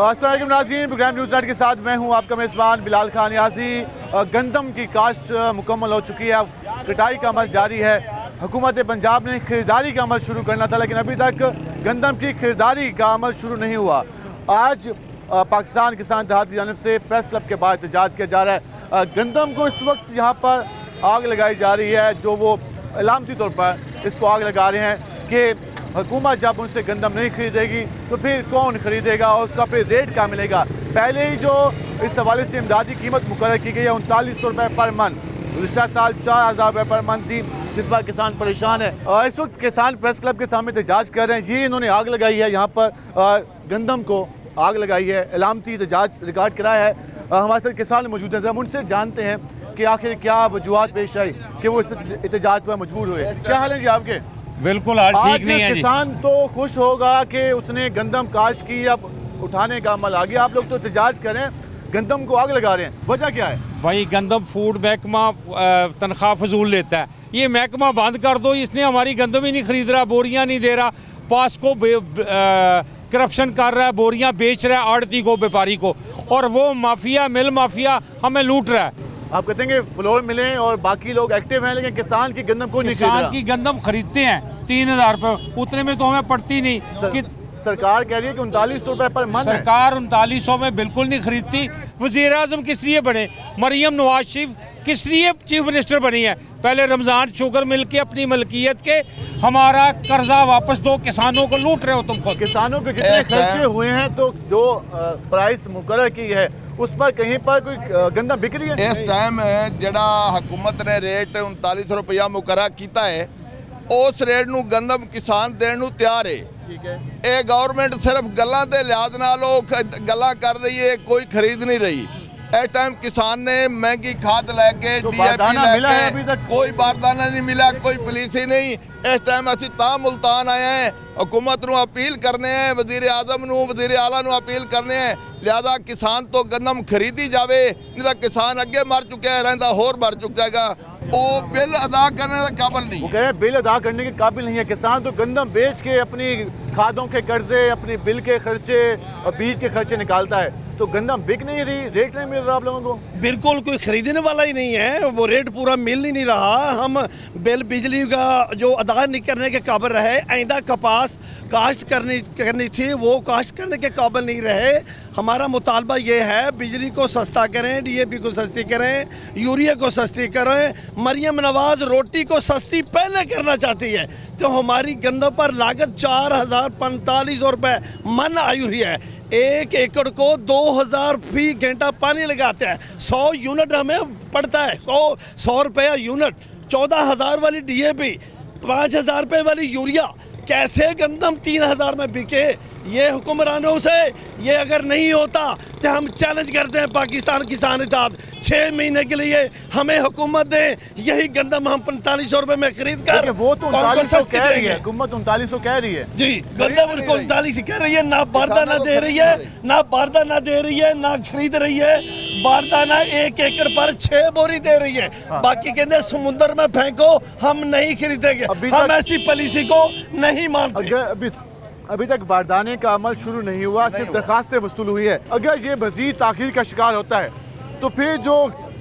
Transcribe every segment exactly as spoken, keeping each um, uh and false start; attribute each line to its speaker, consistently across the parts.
Speaker 1: अस्सलाम वालेकुम नाज़रीन, प्रोग्राम न्यूज़ नाइट के साथ मैं हूं आपका मेज़बान बिलाल खान यासी। गंदम की काश्त मुकम्मल हो चुकी है, अब कटाई का अमल जारी है। हुकूमत पंजाब ने खरीदारी का अमल शुरू करना था, लेकिन अभी तक गंदम की खरीदारी का अमल शुरू नहीं हुआ। आज पाकिस्तान किसान इत्तेहाद की जानिब से प्रेस क्लब के बाहर एहतजाज किया जा रहा है। गंदम को इस वक्त यहाँ पर आग लगाई जा रही है, जो वो अलामती तौर पर इसको आग लगा रहे हैं कि हुकूमत जब उनसे गंदम नहीं खरीदेगी तो फिर कौन खरीदेगा और उसका फिर रेट क्या मिलेगा। पहले ही जो इस हवाले से इमदादी कीमत मुकर्रर की गई है उनतालीस सौ रुपये पर मन, गुज़श्ता साल चार हज़ार रुपये पर मन थी, जिस पर किसान परेशान है। और इस वक्त किसान प्रेस क्लब के सामने एहतजाज कर रहे हैं। ये इन्होंने आग लगाई है, यहाँ पर गंदम को आग लगाई है, अलामती एहतजाज रिकॉर्ड कराया है। हमारे साथ किसान मौजूद हैं, हम उनसे जानते हैं कि आखिर क्या वजूहत पेश आई कि वो इस एहतजाज पर मजबूर हुए। क्या हाल है जी आपके?
Speaker 2: बिल्कुल हाल ठीक नहीं है।
Speaker 1: किसान तो खुश होगा कि उसने गंदम काश की, अब उठाने का अमल आ गया। आप लोग तो एहतजाज करें, गंदम को आग लगा रहे हैं, वजह क्या है?
Speaker 2: भाई गंदम फूड महकमा तनख्वाह फजूल लेता है, ये महकमा बंद कर दो। इसने हमारी गंदम ही नहीं खरीद रहा, बोरियां नहीं दे रहा, पास को करप्शन कर रहा है, बोरियां बेच रहा है आड़ती को, व्यापारी को, और वो माफिया मिल माफिया हमें लूट रहा है।
Speaker 1: आप कहते हैं कि फ्लोर मिले और बाकी लोग एक्टिव हैं, लेकिन किसान की गंदम को नहीं खरीद रहा।
Speaker 2: किसान की गंदम खरीदते हैं तीन हजार रुपये, उतने में तो हमें पड़ती नहीं।
Speaker 1: सर, कि सरकार कह रही है कि उनतालीस सौ रुपये पर मन।
Speaker 2: सरकार उनतालीस सौ में बिल्कुल नहीं खरीदती। वज़ीर आज़म किस लिए बने? मरियम नवाज शरीफ किस लिए चीफ मिनिस्टर बनी है? पहले रमज़ान शुगर मिल के अपनी मलकियत के हमारा कर्जा वापस दो, किसानों को लूट रहे हो तुम खुद।
Speaker 1: किसानों के जितने खर्चे हुए हैं तो जो प्राइस मुकर्रर की है उस पर कहीं पर कोई गंदम बिक रही है?
Speaker 3: इस टाइम जड़ा हुकूमत ने रेट उनतालीस रुपया मुकर्रर किया है, उस रेट नू गंदम किसान देने नू तैयार है। ये गवर्नमेंट सिर्फ गल्लां दे लिहाज नाल गल्लां कर रही है, कोई खरीद नहीं रही। इस टाइम किसान ने महंगी खाद लैके
Speaker 1: तो
Speaker 3: डी ए पी
Speaker 1: लैके
Speaker 3: कोई बारदाना नहीं मिला, कोई पॉलिसी नहीं। इस टाइम असी ता मुल्तान आए हैं, हुकूमत नू अपील करने हैं, वज़ीर आज़म नू वज़ीर आला नू अपील करने हैं, लिहाजा किसान तो गंदम खरीदी जावे, नहीं तो किसान अगे मर चुका है, रहिंदा होर मर चुक जाएगा। वो बिल अदा करने के काबिल नहीं।
Speaker 1: वो कह रहे हैं बिल अदा करने के काबिल नहीं है। किसान तो गंदम बेच के अपनी खादों के कर्जे, अपनी बिल के खर्चे और बीज के खर्चे निकालता है, तो गंदम बिक नहीं रही, रेट नहीं मिल रहा आप लोगों को?
Speaker 4: बिल्कुल कोई खरीदने वाला ही नहीं है, वो रेट पूरा मिल ही नहीं रहा। हम बिल बिजली का जो अदा नहीं करने के काबिल रहे, आइंदा कपास काश्त करनी करनी थी वो काश्त करने के काबिल नहीं रहे। हमारा मुतालबा ये है बिजली को सस्ता करें, डी ए पी को सस्ती करें, यूरिया को सस्ती करें। मरियम नवाज रोटी को सस्ती पहले करना चाहती है, तो हमारी गंदम पर लागत चार हज़ार पैंतालीस सौ रुपये मन आई हुई है। एक एकड़ को दो हज़ार फी घंटा पानी लगाते हैं, सौ यूनिट हमें पड़ता है, सौ सौ रुपया यूनिट, चौदह हज़ार वाली डी ए पी, पाँच हज़ार रुपये वाली यूरिया, कैसे गंदम तीन हज़ार में बिके? ये हुक्मरानों से ये अगर नहीं होता तो हम चैलेंज करते हैं पाकिस्तान किसान इत्तेहाद, छः महीने के लिए हमें हुकूमत दे, यही गंदम हम पैंतालीस सौ रुपये में खरीद कर
Speaker 1: वो तो उनतालीस सौ कह रही है, हुकूमत उनतालीस सौ कह रही है
Speaker 4: जी, गंदम उनको उनतालीस कह रही है, ना बारदाना दे रही है, ना बारदाना दे रही है, ना खरीद रही है। बारदाना एक एकड़ पर छः बोरी दे रही है, बाकी कहते समुद्र में फेंको, हम नहीं खरीदेंगे, हम ऐसी पॉलिसी को नहीं मानते।
Speaker 1: अभी तक बारदाने का अमल शुरू नहीं हुआ, सिर्फ दरखास्तें वसूल हुई है। अगर ये मजीद ताखीर का शिकार होता है तो फिर जो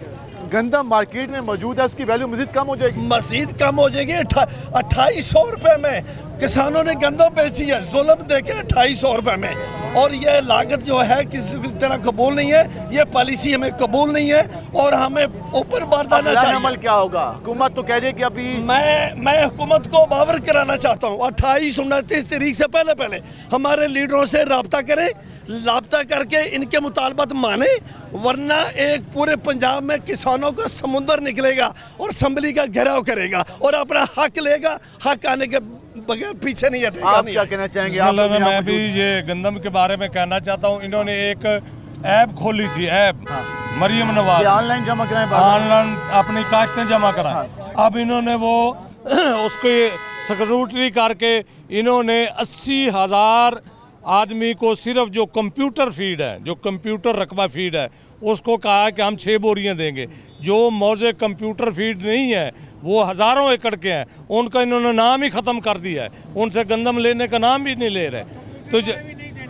Speaker 1: गंदम मार्केट में मौजूद है उसकी वैल्यू मजीद कम हो जाएगी।
Speaker 4: मजीद कम हो जाएगी। अट्ठाईस सौ रुपये में किसानों ने गंदम बेची है, जुल्म देके अट्ठाईस सौ रुपये में, और ये लागत जो है किसी तरह कबूल नहीं है, ये पॉलिसी हमें कबूल नहीं है और हमें ऊपर बारदाना चाहिए।
Speaker 1: अमल क्या होगा? हुकूमत तो कह रही है कि अभी
Speaker 4: मैं मैं हुकूमत को बावर कराना चाहता हूँ, अट्ठाईस उनतीस तारीख से पहले पहले हमारे लीडरों से रब्ता करें, रब्ता करके इनके मुतालबात माने, वरना एक पूरे पंजाब में किसानों का समुंदर निकलेगा और असम्बली का घेराव करेगा और अपना हक लेगा, हक आने के बगैर पीछे नहीं हटेगा।
Speaker 1: आप क्या कहना चाहेंगे? आप
Speaker 2: मैं, मैं भी ये गंदम के बारे में कहना चाहता हूँ। इन्होंने एक ऐप खोली थी, ऐप हाँ। मरियम नवाज,
Speaker 1: ऑनलाइन जमा कराएं,
Speaker 2: ऑनलाइन अपनी काश्तें जमा कराएं। हाँ। अब इन्होंने वो उसके स्क्रूटनी करके इन्होंने अस्सी हज़ार आदमी को सिर्फ जो कंप्यूटर फीड है, जो कंप्यूटर रकबा फीड है, उसको कहा है कि हम छः बोरियां देंगे। जो मौजे कंप्यूटर फीड नहीं है वो हज़ारों एकड़ के हैं, उनका इन्होंने नाम ही ख़त्म कर दिया है, उनसे गंदम लेने का नाम भी नहीं ले रहे। तो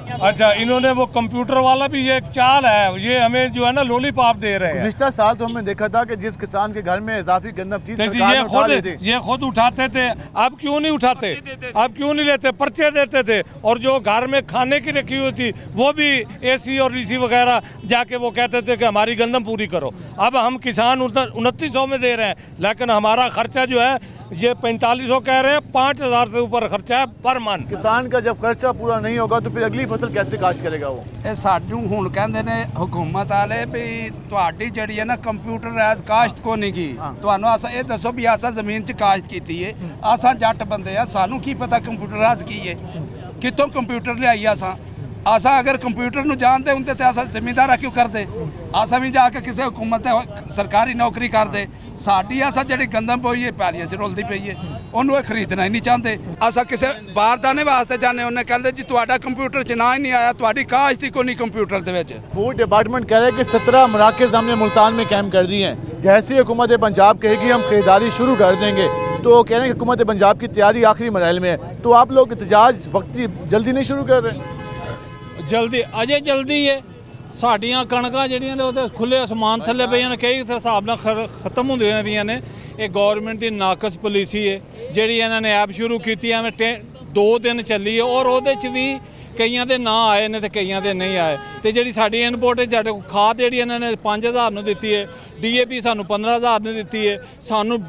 Speaker 2: अच्छा, इन्होंने वो कंप्यूटर वाला भी ये एक चाल है, ये हमें जो है ना लॉलीपॉप दे रहे हैं।
Speaker 1: पिछले साल तो हमने देखा था कि जिस किसान के घर में इजाफी गंदम थी
Speaker 2: ये खुद ये खुद उठाते थे, अब क्यों नहीं उठाते, अब क्यों नहीं लेते, पर्चे देते थे। और जो घर में खाने की रखी हुई थी वो भी एसी और रीसी वगैरह जाके वो कहते थे कि हमारी गंदम पूरी करो। अब हम किसान उनतीस सौ में दे रहे हैं, लेकिन हमारा खर्चा जो है ये पैंतालीस सौ कह रहे हैं, पाँच हज़ार से ऊपर खर्चा है पर मन।
Speaker 1: किसान का जब खर्चा पूरा नहीं होगा तो फिर अगली फसल कैसे काश्त करेगा वो?
Speaker 5: ਇਹ ਸਾਨੂੰ ਹੁਣ ਕਹਿੰਦੇ ਨੇ ਹਕੂਮਤ ਵਾਲੇ ਵੀ ਤੁਹਾਡੀ ਜਿਹੜੀ ਹੈ ਨਾ ਕੰਪਿਊਟਰਾਈਜ਼ ਕਾਸ਼ਤ ਕੋ ਨਹੀਂ ਗਈ ਤੁਹਾਨੂੰ ਅਸਾਂ ਇਹ ਦੱਸੋ ਵੀ ਅਸਾਂ ਜ਼ਮੀਨ 'ਚ ਕਾਸ਼ਤ ਕੀਤੀ ਹੈ ਅਸਾਂ ਜੱਟ ਬੰਦੇ ਆ ਸਾਨੂੰ ਕੀ ਪਤਾ ਕੰਪਿਊਟਰਾਈਜ਼ ਕੀ ਹੈ ਕਿੱਥੋਂ ਕੰਪਿਊਟਰ ਲਿਆਈ ਅਸਾਂ असा अगर कंप्यूटर ਨੂੰ जानते ਹੁੰਦੇ ਤੇ ਅਸਾਂ ਜ਼ਿੰਮੇਦਾਰਾ ਕਿਉਂ ਕਰਦੇ ਅਸਾਂ ਵੀ ਜਾ ਕੇ ਕਿਸੇ ਹਕੂਮਤ ਤੇ ਸਰਕਾਰੀ ਨੌਕਰੀ ਕਰਦੇ ਸਾਡੀ ਅਸਾਂ ਜਿਹੜੀ ਗੰਦਮ ਪਈ ਹੈ ਪੈਲੀਆਂ 'ਚ ਰੁਲਦੀ ਪਈ ਹੈ ਉਹਨੂੰ ਇਹ ਖਰੀਦਣਾ ਹੀ ਨਹੀਂ ਚਾਹੁੰਦੇ ਅਸਾਂ ਕਿਸੇ ਬਾਰਦਾਨੇ ਵਾਸਤੇ ਜਾਣੇ ਉਹਨੇ ਕਹਿੰਦੇ ਜੀ ਤੁਹਾਡਾ ਕੰप्यूटर 'ਚ ਨਾ ਹੀ नहीं आया ਤੁਹਾਡੀ ਕਾਸ਼ਤ ਹੀ ਕੋਈ नहीं कंप्यूटर ਦੇ ਵਿੱਚ।
Speaker 1: फूड डिपार्टमेंट कह रहे हैं कि सत्रह मराकज़ हमने मुल्तान में कैम्प कर दिए हैं, जैसे ही हुकूमत पंजाब कहेगी हम खरीदारी शुरू कर देंगे। तो कह रहे हैं कि हुकूमत पंजाब की तैयारी आखिरी मरहल में है, तो आप लोग एहतजाज वक्ती जल्दी नहीं शुरू कर रहे?
Speaker 6: जल्दी अजे जल्दी है साड़ियाँ कणकां जिहड़ियां ने ओहदे खुले आसमान थल्ले पईयां ने कई हिसाब नाल खत्म होंदियां पईयां ने। ये गौरमेंट की नाकस पॉलिसी है जिहड़ी इन्हां ने ऐप शुरू कीती है दो दिन चली है और ओहदे च भी कईयां दे ना आए ने ते कईयां दे नहीं आए। तो जिहड़ी साडी इनपुट साडे कोल खाद जिहड़ी इन्हां ने पाँच हज़ार नूं दित्ती है, डी ए पी सानूं पंद्रह हज़ार नूं दित्ती है, सानूं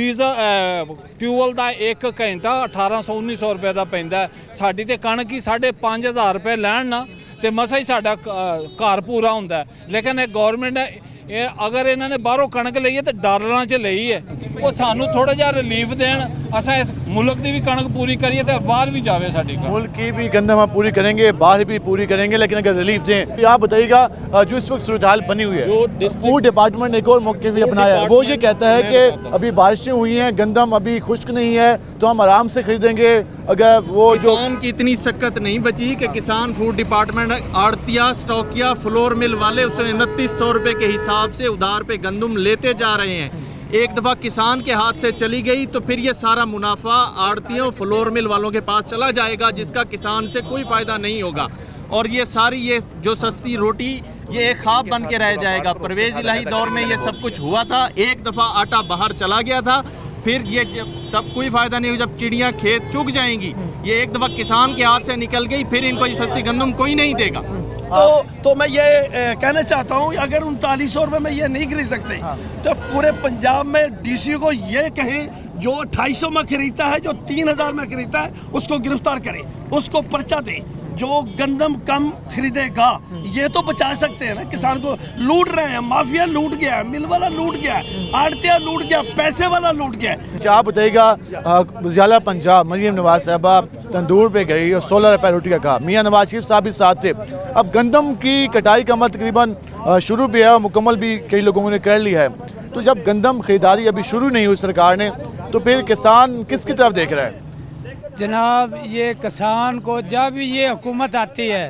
Speaker 6: डीजल फ्यूअल का एक घंटा अठारह सौ उन्नीस सौ रुपये का पैंदा है। साडी ते कणक ही साढ़े पाँच हज़ार रुपये लैन ना तो मसा ही साडा घर पूरा होंदा है। लेकिन गौरमेंट ने अगर इन्होंने बाहरों कणक ली है तो डॉलरां च ली है, वो सानू थोड़ा जिहा रिलीफ देन, असां इस मुल्क की भी कणक पूरी करिए तो बाहर भी जावे साडी कणक।
Speaker 1: मुल्क की भी गंदम हम पूरी करेंगे, बाहर भी पूरी करेंगे, लेकिन अगर रिलीफ दें तो आप बताइएगा जो इस वक्त सूरत हाल बनी हुई है। फूड डिपार्टमेंट ने एक और मौके भी अपनाया है, वो ये कहता है कि अभी बारिशें हुई हैं, गंदम अभी खुश्क नहीं है तो हम आराम से खरीदेंगे। अगर वो जो
Speaker 7: किसान की इतनी शक्कत नहीं बची कि किसान फूड डिपार्टमेंट आड़तिया स्टॉकिया फ्लोर मिल वाले उसे उनतीस सौ रुपये के हिसाब से उधार पे गंदम लेते जा रहे हैं। एक दफ़ा किसान के हाथ से चली गई तो फिर ये सारा मुनाफा आड़तियों फ्लोर मिल वालों के पास चला जाएगा, जिसका किसान से कोई फ़ायदा नहीं होगा। और ये सारी ये जो सस्ती रोटी ये एक ख्वाब बन के रह जाएगा। परवेज़ इलाही दौर में ये सब कुछ हुआ था, एक दफ़ा आटा बाहर चला गया था, फिर ये तब कोई फ़ायदा नहीं हुआ जब चिड़ियाँ खेत चुग जाएंगी। ये एक दफ़ा किसान के हाथ से निकल गई, फिर इनको ये सस्ती गंदम कोई नहीं देगा।
Speaker 4: तो तो मैं ये ए, कहना चाहता हूँ अगर उनतालीस सौ रुपये में ये नहीं खरीद सकते तो पूरे पंजाब में डीसी को ये कहें जो अट्ठाईस सौ में खरीदता है, जो तीन हज़ार में खरीदता है उसको गिरफ्तार करें, उसको पर्चा दे। जो गंदम कम खरीदेगा ये तो बचा सकते हैं ना, किसान को लूट रहे हैं, माफिया लूट गया है, मिल वाला लूट गया है, आड़तिया लूट गया, पैसे वाला लूट गया है।
Speaker 1: आप बताइएगा वज़ीर पंजाब मरीम नवाज साहबा तंदूर पे गई और सोलह रुपये रोटी का कहा, मियाँ नवाज शरीफ साहब भी साथ थे। अब गंदम की कटाई का अमल तकरीबन शुरू भी है और मुकम्मल भी कई लोगों ने कर लिया है। तो जब गंदम खरीदारी अभी शुरू नहीं हुई सरकार ने तो फिर किसान किसकी तरफ देख रहा है?
Speaker 8: जनाब ये किसान को जब ये हुकूमत आती है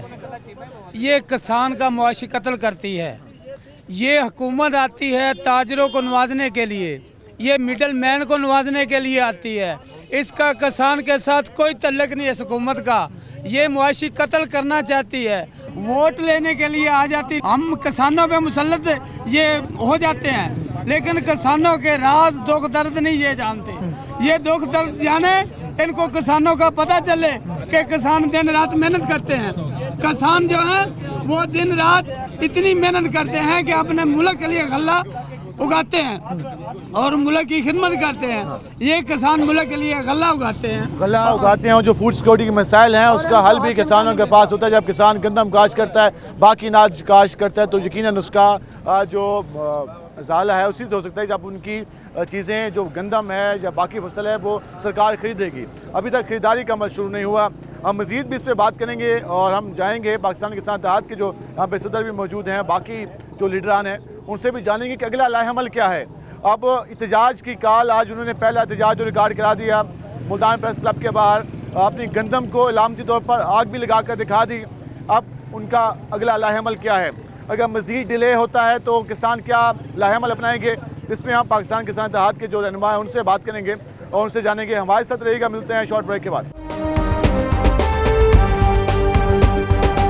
Speaker 8: ये किसान का मुआशी कत्ल करती है। ये हुकूमत आती है ताजरों को नवाजने के लिए, ये मिडल मैन को नवाजने के लिए आती है। इसका किसान के साथ कोई तल्लक नहीं है इस हुकूमत का। ये मुआशी कत्ल करना चाहती है, वोट लेने के लिए आ जाती। हम किसानों पे मुसल्लत ये हो जाते हैं, लेकिन किसानों के राज दुख दर्द नहीं ये जानते। ये दुख दर्द जाने इनको किसानों का पता चले कि किसान दिन रात मेहनत करते हैं। किसान जो है वो दिन रात इतनी मेहनत करते हैं कि अपने मुल्क के लिए गल्ला उगाते हैं और मुल्क की खिदमत करते हैं। ये किसान मुल्क के लिए गल्ला उगाते हैं
Speaker 1: गल्ला उगाते हैं और जो फूड सिक्योरिटी के मसाइल हैं उसका हल भी किसानों के पास होता है। जब किसान गंदम काश्त करता है, बाकी अनाज काश्त करता है तो यकीनन उसका जो ज़ाला है उसी से हो सकता है जब उनकी चीज़ें जो गंदम है या बाकी फसल है वो सरकार खरीदेगी। अभी तक खरीदारी का अमल शुरू नहीं हुआ। हम मज़ीद भी इस पर बात करेंगे और हम जाएंगे पाकिस्तान किसान इत्तेहाद के जो यहाँ पे सदर भी मौजूद हैं, बाकी जो लीडरान हैं उनसे भी जानेंगे कि अगला लाहेअमल क्या है। अब एहतजाज की काल, आज उन्होंने पहला एहतजाज रिकॉर्ड करा दिया मुल्तान प्रेस क्लब के बाहर, अपनी गंदम को अलामती तौर पर आग भी लगा कर दिखा दी। अब उनका अगला लाहेअमल क्या है? अगर मज़ीद डिले होता है तो किसान क्या लाहेअमल अपनाएंगे? इसमें हम पाकिस्तान किसान इत्तेहाद के जो रहनुमा हैं उनसे बात करेंगे और उनसे जानेंगे। हमारे साथ रहेगा, मिलते हैं शॉर्ट ब्रेक के बाद।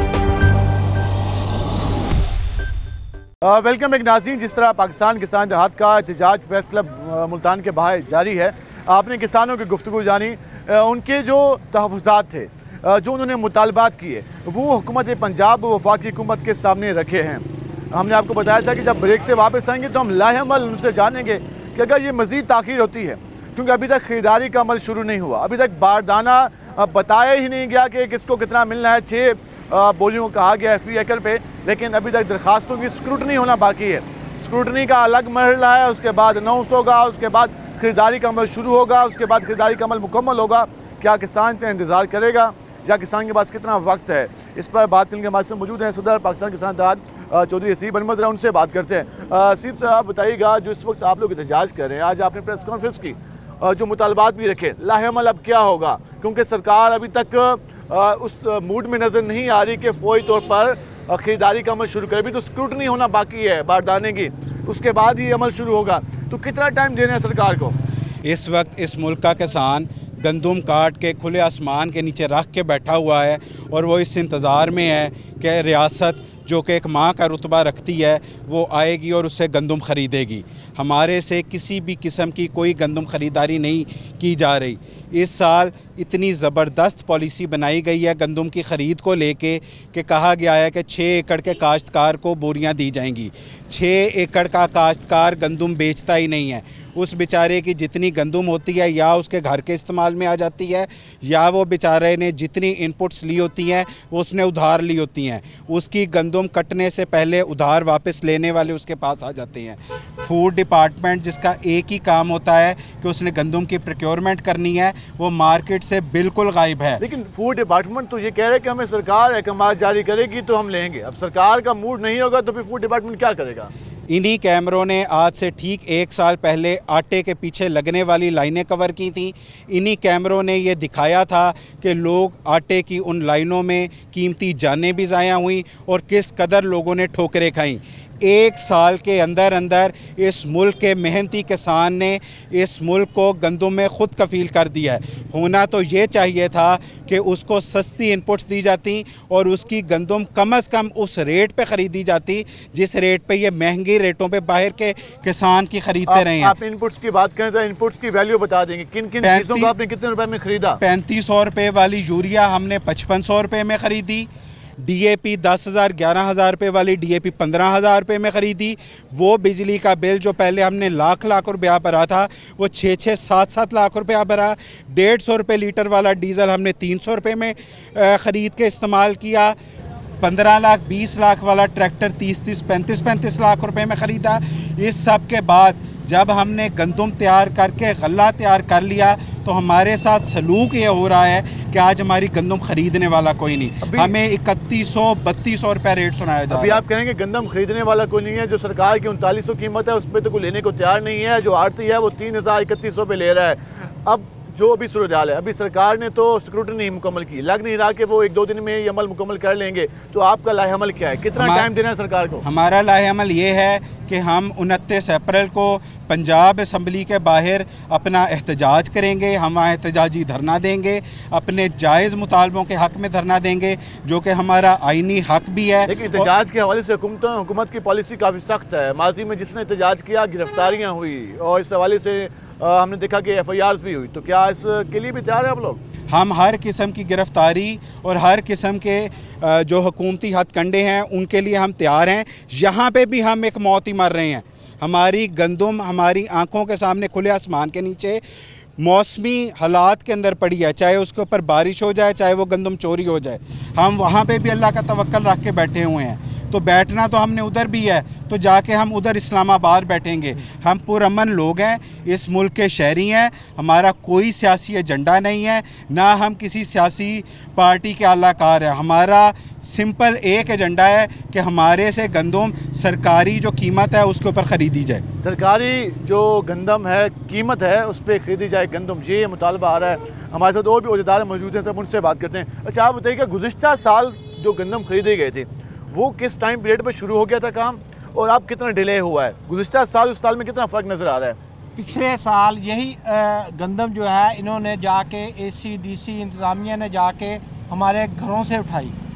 Speaker 1: वेलकम एक नाज़रीन, जिस तरह पाकिस्तान किसान इत्तेहाद का एहतजाज प्रेस क्लब मुल्तान के बाहर जारी है, आपने किसानों की गुफ्तगू जानी। उनके जो तहफ़्फ़ुज़ात थे, जो उन्होंने मुतालबात किए, वो हुकूमत पंजाब वफाकी हुकूमत के सामने रखे हैं। हमने आपको बताया था कि जब ब्रेक से वापस आएंगे तो हम लाहेअमल उनसे जानेंगे कि अगर ये मज़ीद ताख़ीर होती है, क्योंकि अभी तक ख़रीदारी का अमल शुरू नहीं हुआ, अभी तक बारदाना बताया ही नहीं गया कि किसको कितना मिलना है। छः बोलियों को कहा गया है फी एकड़ पे, लेकिन अभी तक दरखास्तों की स्क्रूटनी होना बाकी है। स्क्रूटनी का अलग मरहला है, उसके बाद अनाउंस होगा, उसके बाद ख़रीदारी का अमल शुरू होगा, उसके बाद ख़रीदारी का अमल मुकम्मल होगा। क्या किसान इतना इंतज़ार करेगा या किसान के पास कितना वक्त है, इस पर बात करने के हमारे साथ मौजूद हैं सदर पाकिस्तान किसान इत्तेहाद चौधरी हसीब अहमद। उनसे बात करते हैं। हसीब साहब, आप बताइएगा, जो इस वक्त आप लोग एहतजाज कर रहे हैं, आज आपने प्रेस कॉन्फ्रेंस की, जो मुतालबात भी रखे, लाहेअमल अब क्या होगा? क्योंकि सरकार अभी तक उस मूड में नज़र नहीं आ रही कि फौरी तौर पर ख़रीदारी का अमल शुरू करे। अभी तो स्क्रूटनी होना बाकी है बारदाने की, उसके बाद ही अमल शुरू होगा। तो कितना टाइम देना है सरकार को?
Speaker 9: इस वक्त इस मुल्क का किसान गंदम काट के खुले आसमान के नीचे रख के बैठा हुआ है और वो इस इंतज़ार में है कि रियासत जो कि एक माँ का रुतबा रखती है वो आएगी और उससे गंदम ख़रीदेगी। हमारे से किसी भी किस्म की कोई गंदम ख़रीदारी नहीं की जा रही। इस साल इतनी ज़बरदस्त पॉलिसी बनाई गई है गंदम की ख़रीद को लेके कि कहा गया है कि छः एकड़ के काश्तकार को बोरियां दी जाएंगी। छः एकड़ का काश्तकार गंदम बेचता ही नहीं है। उस बेचारे की जितनी गंदम होती है या उसके घर के इस्तेमाल में आ जाती है, या वो बेचारे ने जितनी इनपुट्स ली होती हैं वो उसने उधार ली होती हैं। उसकी गंदम कटने से पहले उधार वापस लेने वाले उसके पास आ जाते हैं। फूड डिपार्टमेंट, जिसका एक ही काम होता है कि उसने गंदम की प्रोक्योरमेंट करनी है, वो मार्केट से बिल्कुल गायब है।
Speaker 1: लेकिन फूड डिपार्टमेंट तो ये कह रहे हैं कि हमें सरकार अहकाम जारी करेगी तो हम लेंगे। अब सरकार का मूड नहीं होगा तो फिर फूड डिपार्टमेंट क्या करेगा?
Speaker 9: इन्हीं कैमरों ने आज से ठीक एक साल पहले आटे के पीछे लगने वाली लाइनें कवर की थी। इन्हीं कैमरों ने ये दिखाया था कि लोग आटे की उन लाइनों में कीमती जानें भी ज़ाया हुई और किस कदर लोगों ने ठोकरें खाईं। एक साल के अंदर अंदर इस मुल्क के मेहनती किसान ने इस मुल्क को गंदम में ख़ुद कफ़ील कर दिया है। होना तो ये चाहिए था कि उसको सस्ती इनपुट्स दी जाती और उसकी गंदम कम अज़ कम उस रेट पे ख़रीदी जाती जिस रेट पे ये महंगी रेटों पे बाहर के किसान की ख़रीदते रहे हैं।
Speaker 1: आप इनपुट्स की बात करें तो इनपुट्स की वैल्यू बता देंगे, किन किन चीज़ों को आपने कितने रुपए में ख़रीदा?
Speaker 9: पैंतीस सौ रुपये वाली यूरिया हमने पचपन सौ रुपये में ख़रीदी। डीएपी दस हज़ार ग्यारह हज़ार रुपये वाली डीएपी पंद्रह हज़ार रुपये में ख़रीदी। वो बिजली का बिल जो पहले हमने लाख लाख रुपया भरा था वो छः छः सात सात लाख रुपया भरा। डेढ़ सौ रुपये लीटर वाला डीज़ल हमने तीन सौ रुपये में ख़रीद के इस्तेमाल किया। पंद्रह लाख बीस लाख वाला ट्रैक्टर तीस तीस पैंतीस पैंतीस लाख रुपए में ख़रीदा। इस सब के बाद जब हमने गंदम तैयार करके गल्ला तैयार कर लिया तो हमारे साथ सलूक ये हो रहा है कि आज हमारी गंदम खरीदने वाला कोई नहीं। हमें इकतीस सौ बत्तीस सौ रुपये रेट सुनाया जा रहा है।
Speaker 1: अभी आप कहेंगे गंदम खरीदने वाला कोई नहीं है, जो सरकार की उनतालीस सौ कीमत है उस पर तो कोई लेने को तैयार नहीं है। जो आड़ती है वो तीन हज़ार इकतीस सौ पे ले रहा है। अब जो अभी सूरत हाल है, अभी सरकार ने तो स्क्रूटनी मुकम्मल की, लग नहीं रहा कि वो एक दो दिन में ये अमल मुकम्मल कर लेंगे। तो आपका लाहेअमल क्या है, कितना टाइम देना है सरकार को?
Speaker 9: हमारा लाहेअमल ये है कि हम उनतीस अप्रैल को पंजाब असम्बली के बाहर अपना एहतजाज करेंगे। हम एहतजाजी धरना देंगे, अपने जायज़ मुतालबों के हक़ में धरना देंगे जो कि हमारा आइनी हक़ भी है।
Speaker 1: लेकिन एहतजाज के हवाले से हुकूमत हुकूमत की पॉलिसी काफ़ी सख्त है। माजी में जिसने एहतजाज किया गिरफ्तारियाँ हुई और इस हवाले से आ, हमने देखा कि एफ आई आर्स भी हुई। तो क्या इसके लिए भी तैयार है आप लोग?
Speaker 9: हम हर किस्म की गिरफ्तारी और हर किस्म के जो हुकूमती हथकंडे हैं उनके लिए हम तैयार हैं। यहाँ पे भी हम एक मौत ही मर रहे हैं। हमारी गंदम हमारी आंखों के सामने खुले आसमान के नीचे मौसमी हालात के अंदर पड़ी है, चाहे उसके ऊपर बारिश हो जाए, चाहे वो गंदम चोरी हो जाए। हम वहाँ पे भी अल्लाह का तवक्कल रख के बैठे हुए हैं। तो बैठना तो हमने उधर भी है, तो जाके हम उधर इस्लामाबाद बैठेंगे। हम पुरअमन लोग हैं, इस मुल्क के शहरी हैं। हमारा कोई सियासी एजेंडा नहीं है, ना हम किसी सियासी पार्टी के आलाकार हैं। हमारा सिंपल एक एजेंडा है कि हमारे से गंदम सरकारी जो कीमत है उसके ऊपर ख़रीदी जाए।
Speaker 1: सरकारी जो गंदम है कीमत है उस पर ख़रीदी जाए गंदम, ये मुतालबा आ रहा है। हमारे साथ और भी अहदेदार मौजूद हैं, सब उनसे बात करते हैं। अच्छा, आप बताइएगा गुज़िश्ता साल जो गंदम खरीदे गए थे वो किस टाइम पीरियड पर शुरू हो गया था काम, और अब कितना डिले हुआ है? गुज़िश्ता साल उस साल में कितना फ़र्क नज़र आ रहा है?
Speaker 10: पिछले साल यही गंदम जो है इन्होंने जाके एसी डीसी इंतज़ामिया ने जाके हमारे घरों से उठाई।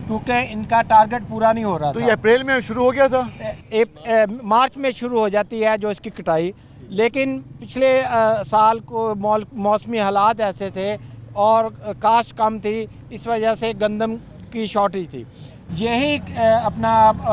Speaker 10: क्योंकि इनका टारगेट पूरा नहीं हो रहा
Speaker 1: तो
Speaker 10: था।
Speaker 1: ये अप्रैल में शुरू हो गया था,
Speaker 10: ए, ए, ए, मार्च में शुरू हो जाती है जो इसकी कटाई, लेकिन पिछले आ, साल को मौल मौसमी हालात ऐसे थे और काश्त कम थी, इस वजह से गंदम की शॉर्टेज थी। यही आ, अपना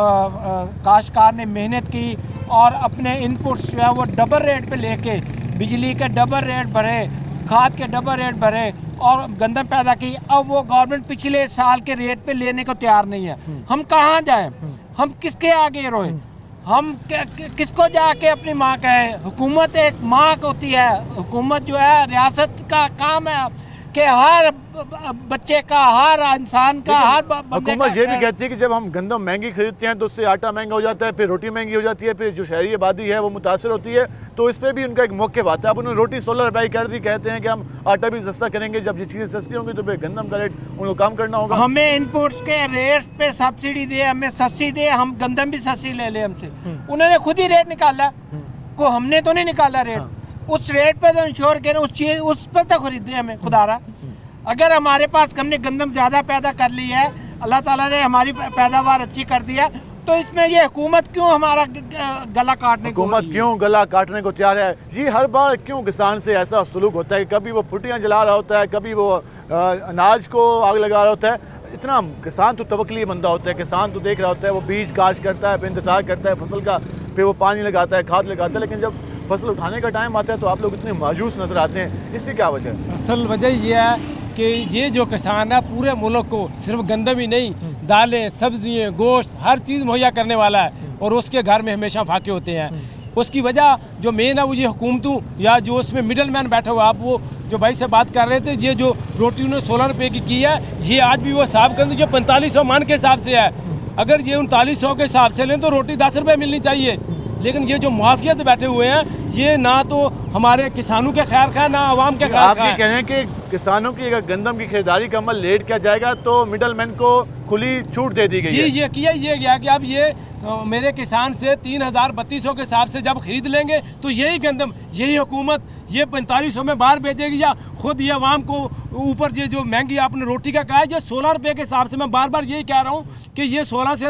Speaker 10: काश्तकार ने मेहनत की और अपने इनपुट्स जो है वो डबल रेट पे लेके बिजली के डबल रेट भरे, खाद के डबल रेट भरे और गंदम पैदा की। अब वो गवर्नमेंट पिछले साल के रेट पे लेने को तैयार नहीं है। हम कहाँ जाएं? हम किसके आगे रोए? हम किसको जाके अपनी माँ कहें? हुकूमत एक माँ होती है। हुकूमत जो है रियासत का काम है कि हर बच्चे का, हर इंसान का, हर बंदे का।
Speaker 1: हुकूमत ये भी कहती है कि जब हम गंदम महंगी खरीदते हैं तो उससे आटा महंगा हो जाता है, फिर रोटी महंगी हो जाती है, फिर जो शहरी आबादी है वो मुतासर होती है। तो इस पर भी उनका एक मौक़िफ़ आता है। अब उन्होंने रोटी सोलह रुपये कर दी, कहते हैं कि हम आटा भी सस्ता करेंगे। जब ये चीज़ें सस्ती होंगी तो फिर गंदम का रेट उनको कम करना होगा।
Speaker 10: हमें इनपुट्स के रेट पे सब्सिडी दे, हमें सस्ती दे, हम गंदम भी सस्ती ले ले हमसे। उन्होंने खुद ही रेट निकाला, को हमने तो नहीं निकाला रेट। उस रेट पे तो इंश्योर करें, उस चीज उस पर तो खरीदे हमें खुदारा। अगर हमारे पास हमने गंदम ज़्यादा पैदा कर ली है, अल्लाह ताला ने हमारी पैदावार अच्छी कर दी है, तो इसमें ये हुकूमत क्यों हमारा गला काटने को
Speaker 1: हुकूमत क्यों गला काटने को तैयार है? जी, हर बार क्यों किसान से ऐसा सलूक होता है? कभी वो फुटियाँ जला रहा होता है, कभी वो अनाज को आग लगा रहा होता है। इतना किसान तो तवक्कुली बंदा होता है, किसान तो देख रहा होता है, वो बीज काश्त करता है, फिर इंतजार करता है फसल का, फिर वो पानी लगाता है, खाद लगाता है। लेकिन जब फसल उठाने का टाइम आता है तो आप लोग इतने मायूस नज़र आते हैं। इसकी क्या वजह है?
Speaker 11: असल वजह यह है कि ये जो किसान है पूरे मुल्क को सिर्फ गंदम ही नहीं, दालें, सब्जियाँ, गोश्त, हर चीज़ मुहैया करने वाला है और उसके घर में हमेशा फाके होते हैं। उसकी वजह जो मेन है वो ये हुकूमतों या जो उसमें मिडल मैन बैठा हुआ, आप वो जो भाई से बात कर रहे थे, ये जो रोटी उन्होंने सोलह रुपये की की है, ये आज भी वो हिसाब कर जो पैंतालीस सौ मान के हिसाब से है। अगर ये उनतालीस सौ के हिसाब से लें तो रोटी दस रुपये मिलनी चाहिए। लेकिन ये जो मुआफिया से बैठे हुए हैं, ये ना तो हमारे किसानों के खैर खा ना आवाम के खैर
Speaker 1: आप
Speaker 11: खा।
Speaker 1: ये कह रहे हैं कि किसानों की अगर गंदम की खरीदारी का अमल लेट किया जाएगा तो मिडल मैन को खुली छूट दे दी गई
Speaker 11: जी
Speaker 1: है।
Speaker 11: ये किया ये गया कि अब ये तो मेरे किसान से तीन हज़ार बत्तीस सौ के हिसाब से जब खरीद लेंगे तो यही गंदम यही हुकूमत ये पैंतालीस सौ में बाहर भेजेगी या खुद ये आवाम को ऊपर ये जो महंगी आपने रोटी का कहा है, ये सोलह रुपये के हिसाब से मैं बार बार यही कह रहा हूँ कि ये सोलह से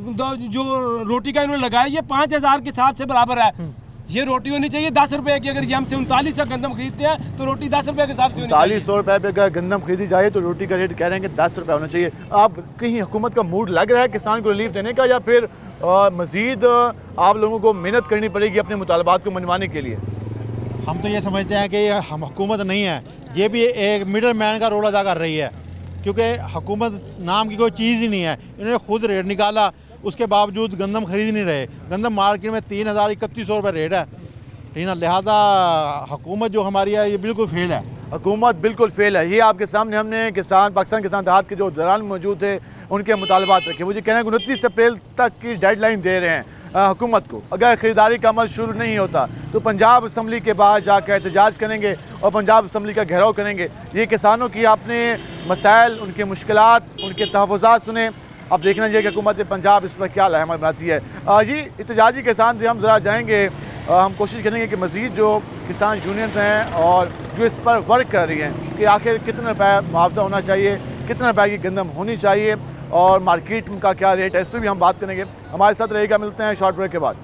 Speaker 11: जो रोटी का इन्होंने लगाया ये पाँच हज़ार के हिसाब से बराबर है। ये रोटी होनी चाहिए दस रुपए की। अगर ये हमसे उनतालीस का गंदम खरीदते हैं तो रोटी दस रुपए के हिसाब से
Speaker 1: उनतालीस सौ रुपए पे अगर गंदम खरीदी जाए तो रोटी का रेट कह रहे हैं कि दस रुपए होना चाहिए। आप कहीं हुकूमत का मूड लग रहा है किसान को रिलीफ देने का, या फिर मज़ीद आप लोगों को मेहनत करनी पड़ेगी अपने मुतालबात को मनवाने के लिए?
Speaker 12: हम तो ये समझते हैं कि हम हुकूमत नहीं है, ये भी एक मिडल मैन का रोल अदा कर रही है, क्योंकि हुकूमत नाम की कोई चीज़ ही नहीं है। इन्होंने खुद रेट निकाला, उसके बावजूद गंदम खरीद नहीं रहे। गंदम मार्केट में तीन हज़ार इकतीस सौ रुपये रेट है, ठीक है। लिहाजा हुकूमत जो हमारी है ये बिल्कुल फेल है।
Speaker 1: हुकूमत बिल्कुल फेल है। ये आपके सामने हमने किसान पाकिस्तान किसान इत्तेहाद के जो दौरान मौजूद थे उनके मुतालबात रखे। वो ये कह रहे हैं कि उनतीस अप्रैल तक की डेडलाइन दे रहे हैं हुकूमत को। अगर ख़रीदारी का अमल शुरू नहीं होता तो पंजाब असम्बली के बाहर जाकर एहतजाज करेंगे और पंजाब असम्बली का घेराव करेंगे। ये किसानों की आपने मसाइल, उनके मुश्किलात, उनके तहफ़्फ़ुज़ात सुने। अब देखना चाहिए कि हुकूमत पंजाब इस पर क्या रहमत बनाती है। जी एहतजाजी किसान थे, हम ज़रा जाएँगे, हम कोशिश करेंगे कि मज़ीद जो किसान यूनियंस हैं और जो इस पर वर्क कर रही हैं कि आखिर कितने रुपये मुआवजा होना चाहिए, कितने रुपये की गंदम होनी चाहिए और मार्केट का क्या रेट है, इस पर भी हम बात करेंगे। हमारे साथ रहेगा, मिलते हैं शॉर्ट ब्रेक के बाद।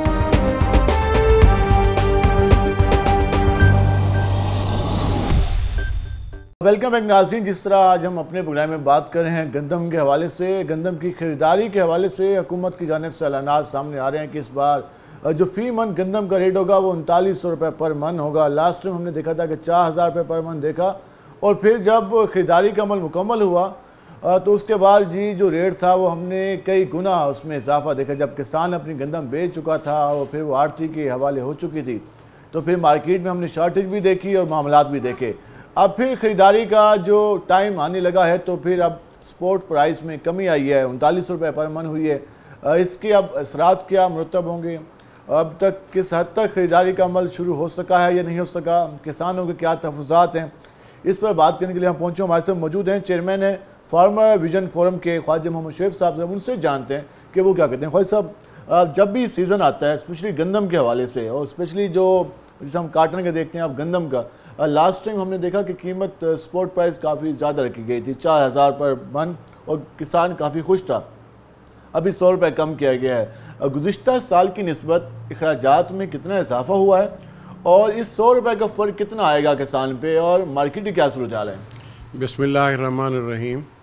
Speaker 1: वेलकम बैक नाज़रीन। जिस तरह आज हम अपने प्रोग्राम में बात कर रहे हैं गंदम के हवाले से, गंदम की खरीदारी के हवाले से हुकूमत की जानिब से ऐलानात सामने आ रहे हैं कि इस बार जो फ़ी मन गंदम का रेट होगा वो उनतालीस सौ रुपये पर मन होगा। लास्ट टाइम हमने देखा था कि चार हज़ार रुपये पर मन देखा, और फिर जब ख़रीदारी का अमल मुकम्मल हुआ तो उसके बाद जी जो रेट था वो हमने कई गुना उसमें इजाफा देखा। जब किसान अपनी गंदम बेच चुका था और फिर वो आड़ती के हवाले हो चुकी थी तो फिर मार्केट में हमने शॉर्टेज भी देखी और मामलात भी देखे। अब फिर ख़रीदारी का जो टाइम आने लगा है तो फिर अब स्पोर्ट प्राइस में कमी आई है, उनतालीस रुपये पर मन हुई है। इसके अब असरात क्या मुरतब होंगे, अब तक किस हद तक ख़रीदारी का अमल शुरू हो सका है या नहीं हो सका, किसानों के क्या तहफ़्फ़ुज़ात हैं, इस पर बात करने के लिए हम पहुँचे। हमारे साथ मौजूद हैं चेयरमैन है फार्मर विजन फोरम के ख्वाजा मोहम्मद शुएब साहब साहब, उनसे जानते हैं कि वो क्या कहते हैं। ख्वाजा साहब, जब भी सीज़न आता है स्पेशली गंदम के हवाले से और स्पेशली जो जैसे हम काटने का देखते हैं अब गंदम का, लास्ट टाइम हमने देखा कि कीमत स्पोर्ट प्राइस काफ़ी ज़्यादा रखी गई थी, चार हज़ार पर मन, और किसान काफ़ी खुश था। अभी सौ रुपये कम किया गया है। गुज़िश्ता साल की निस्बत अखराजात में कितना इजाफा हुआ है और इस सौ रुपये का फ़र्क कितना आएगा किसान पे, और मार्केट की क्या सूरत हाल है?
Speaker 13: बिस्मिल्लाहिर्रहमानिर्रहीम।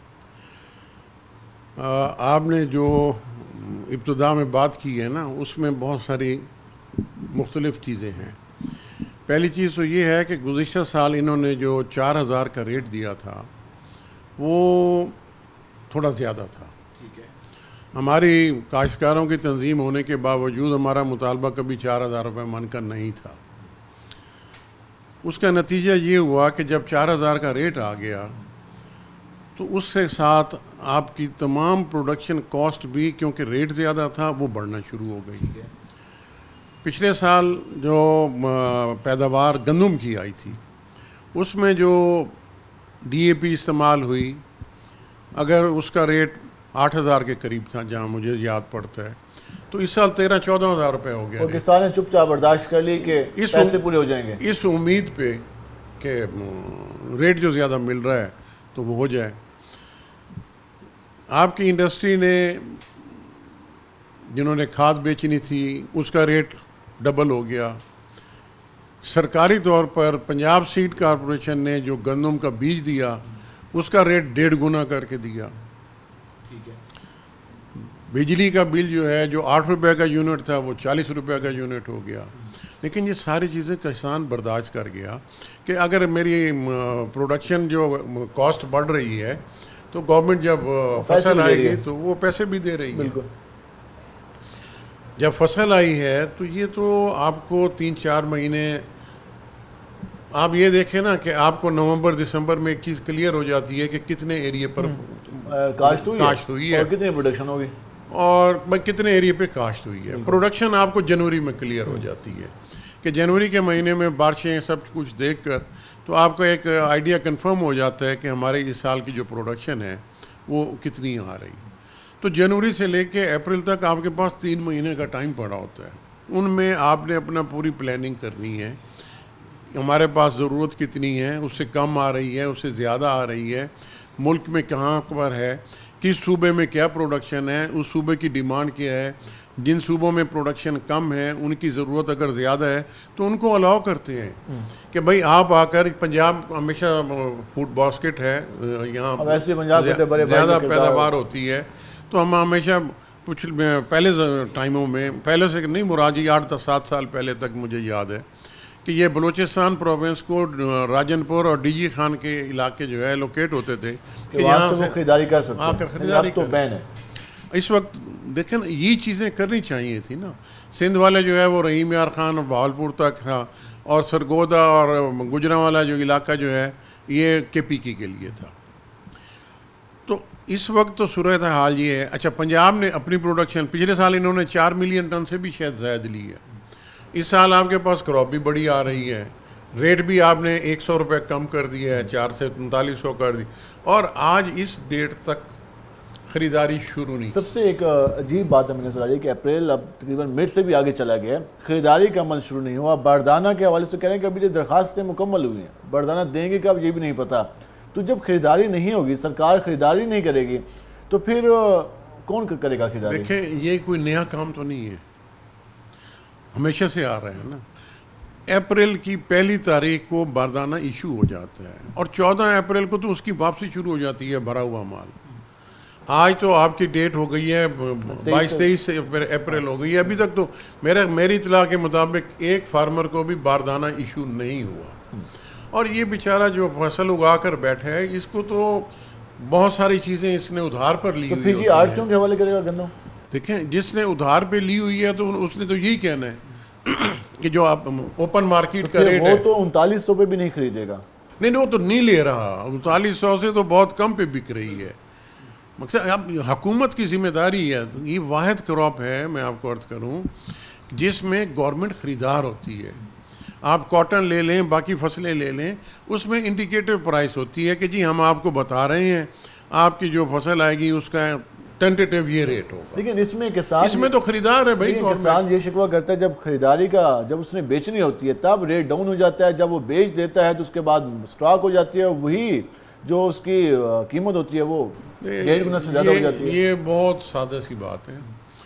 Speaker 13: आपने जो इब्तिदा में बात की है ना, उसमें बहुत सारी मुख्तलिफ़ चीज़ें हैं। पहली चीज़ तो ये है कि गुज़िश्ता साल इन्होंने जो चार हज़ार का रेट दिया था वो थोड़ा ज़्यादा था। हमारी काश्तकारों की तंजीम होने के बावजूद हमारा मुतालबा कभी चार हज़ार रुपये मन का नहीं था। उसका नतीजा ये हुआ कि जब चार हज़ार का रेट आ गया तो उससे साथ आपकी तमाम प्रोडक्शन कॉस्ट भी, क्योंकि रेट ज़्यादा था, वो बढ़ना शुरू हो गई है। पिछले साल जो पैदावार गंदम की आई थी उसमें जो डीएपी इस्तेमाल हुई, अगर उसका रेट आठ हज़ार के करीब था जहाँ मुझे याद पड़ता है, तो इस साल तेरह चौदह हज़ार रुपये हो गया।
Speaker 1: और किसान ने चुपचाप बर्दाश्त कर ली कि इस पैसे पूरे हो जाएंगे,
Speaker 13: इस उम्मीद पे कि रेट जो ज़्यादा मिल रहा है तो वो हो जाए। आपकी इंडस्ट्री ने जिन्होंने खाद बेचनी थी उसका रेट डबल हो गया। सरकारी तौर पर पंजाब सीड कॉरपोरेशन ने जो गंदम का बीज दिया उसका रेट डेढ़ गुना करके दिया। ठीक है। बिजली का बिल जो है, जो आठ रुपये का यूनिट था वो चालीस रुपये का यूनिट हो गया। लेकिन ये सारी चीज़ें किसान बर्दाश्त कर गया कि अगर मेरी प्रोडक्शन जो कॉस्ट बढ़ रही है तो गवर्नमेंट जब फसल आएगी तो वो पैसे भी दे रही है।
Speaker 1: बिल्कुल।
Speaker 13: जब फसल आई है तो ये तो आपको तीन चार महीने, आप ये देखें ना कि आपको नवंबर दिसंबर में एक चीज़ क्लियर हो जाती है कि कितने एरिया पर
Speaker 1: काश्त हुई
Speaker 13: काश्त हुई है
Speaker 1: और कितनी प्रोडक्शन होगी
Speaker 13: और कितने एरिया पे काश्त हुई है। प्रोडक्शन आपको जनवरी में क्लियर हो जाती है कि जनवरी के महीने में बारिशें सब कुछ देखकर तो आपको एक आइडिया कंफर्म हो जाता है कि हमारे इस साल की जो प्रोडक्शन है वो कितनी आ रही। तो जनवरी से लेके अप्रैल तक आपके पास तीन महीने का टाइम पड़ा होता है। उनमें आपने अपना पूरी प्लानिंग करनी है। हमारे पास ज़रूरत कितनी है, उससे कम आ रही है, उससे ज़्यादा आ रही है, मुल्क में कहाँ पर है, किस सूबे में क्या प्रोडक्शन है, उस सूबे की डिमांड क्या है। जिन सूबों में प्रोडक्शन कम है उनकी ज़रूरत अगर ज़्यादा है तो उनको अलाउ करते हैं कि भाई आप आकर, पंजाब हमेशा फूड बास्केट है, यहाँ ज़्यादा पैदावार होती है, तो हम हमेशा कुछ पहले टाइमों में, पहले से नहीं मुराजी आठ दस सात साल पहले तक मुझे याद है कि ये बलूचिस्तान प्रोविंस को राजनपुर और डीजी खान के इलाके जो है लोकेट होते थे कि
Speaker 1: यहाँ से खरीदारी कर सकते
Speaker 13: आकर खरीदारी
Speaker 1: तो बैन है।
Speaker 13: इस वक्त देखें ना, ये चीज़ें करनी चाहिए थी ना। सिंध वाले जो है वो रहीम यार खान और बहावलपुर तक था, और सरगोदा और गुजरांवाला जो इलाका जो है ये के पी के के लिए था। तो इस वक्त तो सूरत हाल ये है। अच्छा, पंजाब ने अपनी प्रोडक्शन पिछले साल इन्होंने चार मिलियन टन से भी शायद ज़ायद ली है। इस साल आपके पास क्रॉप भी बड़ी आ रही है, रेट भी आपने एक सौ रुपये कम कर दिया है, चार से उनतालीस सौ कर दी, और आज इस डेट तक ख़रीदारी शुरू नहीं।
Speaker 1: सबसे एक अजीब बात है मैंने सुना कि अप्रैल अब तकरीबन मिड से भी आगे चला गया, ख़रीदारी का अमल शुरू नहीं हुआ। बारदाना के हवाले से कह रहे हैं कि अभी जो दरखास्तें मुकम्मल हुई हैं, बारदाना देंगे कब ये भी नहीं पता। तो जब ख़रीदारी नहीं होगी, सरकार ख़रीदारी नहीं करेगी, तो फिर कौन करेगा खरीदारी?
Speaker 13: देखें, ये कोई नया काम तो नहीं है, हमेशा से आ रहा है ना। अप्रैल की पहली तारीख को बारदाना इशू हो जाता है और चौदह अप्रैल को तो उसकी वापसी शुरू हो जाती है भरा हुआ माल। आज तो आपकी डेट हो गई है बाईस तेईस अप्रैल हो गई है, अभी तक तो मेरे मेरी इतला के मुताबिक एक फार्मर को भी बारदाना इशू नहीं हुआ। और ये बेचारा जो फसल उगा कर बैठा है, इसको तो बहुत सारी चीज़ें इसने उधार पर ली हुई
Speaker 1: है। आड़तियों के हवाले करेगा गन्ना?
Speaker 13: देखें, जिसने उधार पे ली हुई है तो उसने तो यही कहना है कि जो आप ओपन मार्केट
Speaker 1: तो
Speaker 13: का रेट
Speaker 1: वो तो उनतालीस सौ पे भी नहीं खरीदेगा।
Speaker 13: नहीं वो तो नहीं ले रहा, उनतालीस सौ से तो बहुत कम पे बिक रही है। मकसद अब हुकूमत की जिम्मेदारी है। ये वाहिद क्रॉप है, मैं आपको अर्ज करूं, जिसमें गवर्नमेंट ख़रीदार होती है। आप कॉटन ले लें, बाकी फसलें ले लें, उसमें इंडिकेटिव प्राइस होती है कि जी हम आपको बता रहे हैं आपकी जो फसल आएगी उसका टेंटेटिव ये रेट होगा।
Speaker 1: लेकिन इसमें किसान,
Speaker 13: इसमें तो खरीदार है भाई।
Speaker 1: किसान ये शिकवा करता है जब खरीदारी का, जब उसने बेचनी होती है तब रेट डाउन हो जाता है, जब वो बेच देता है तो उसके बाद स्टॉक हो जाती है, वही जो उसकी कीमत होती है वो डेढ़ गुना से ज़्यादा हो जाती है।
Speaker 13: ये बहुत सादा सी बात है।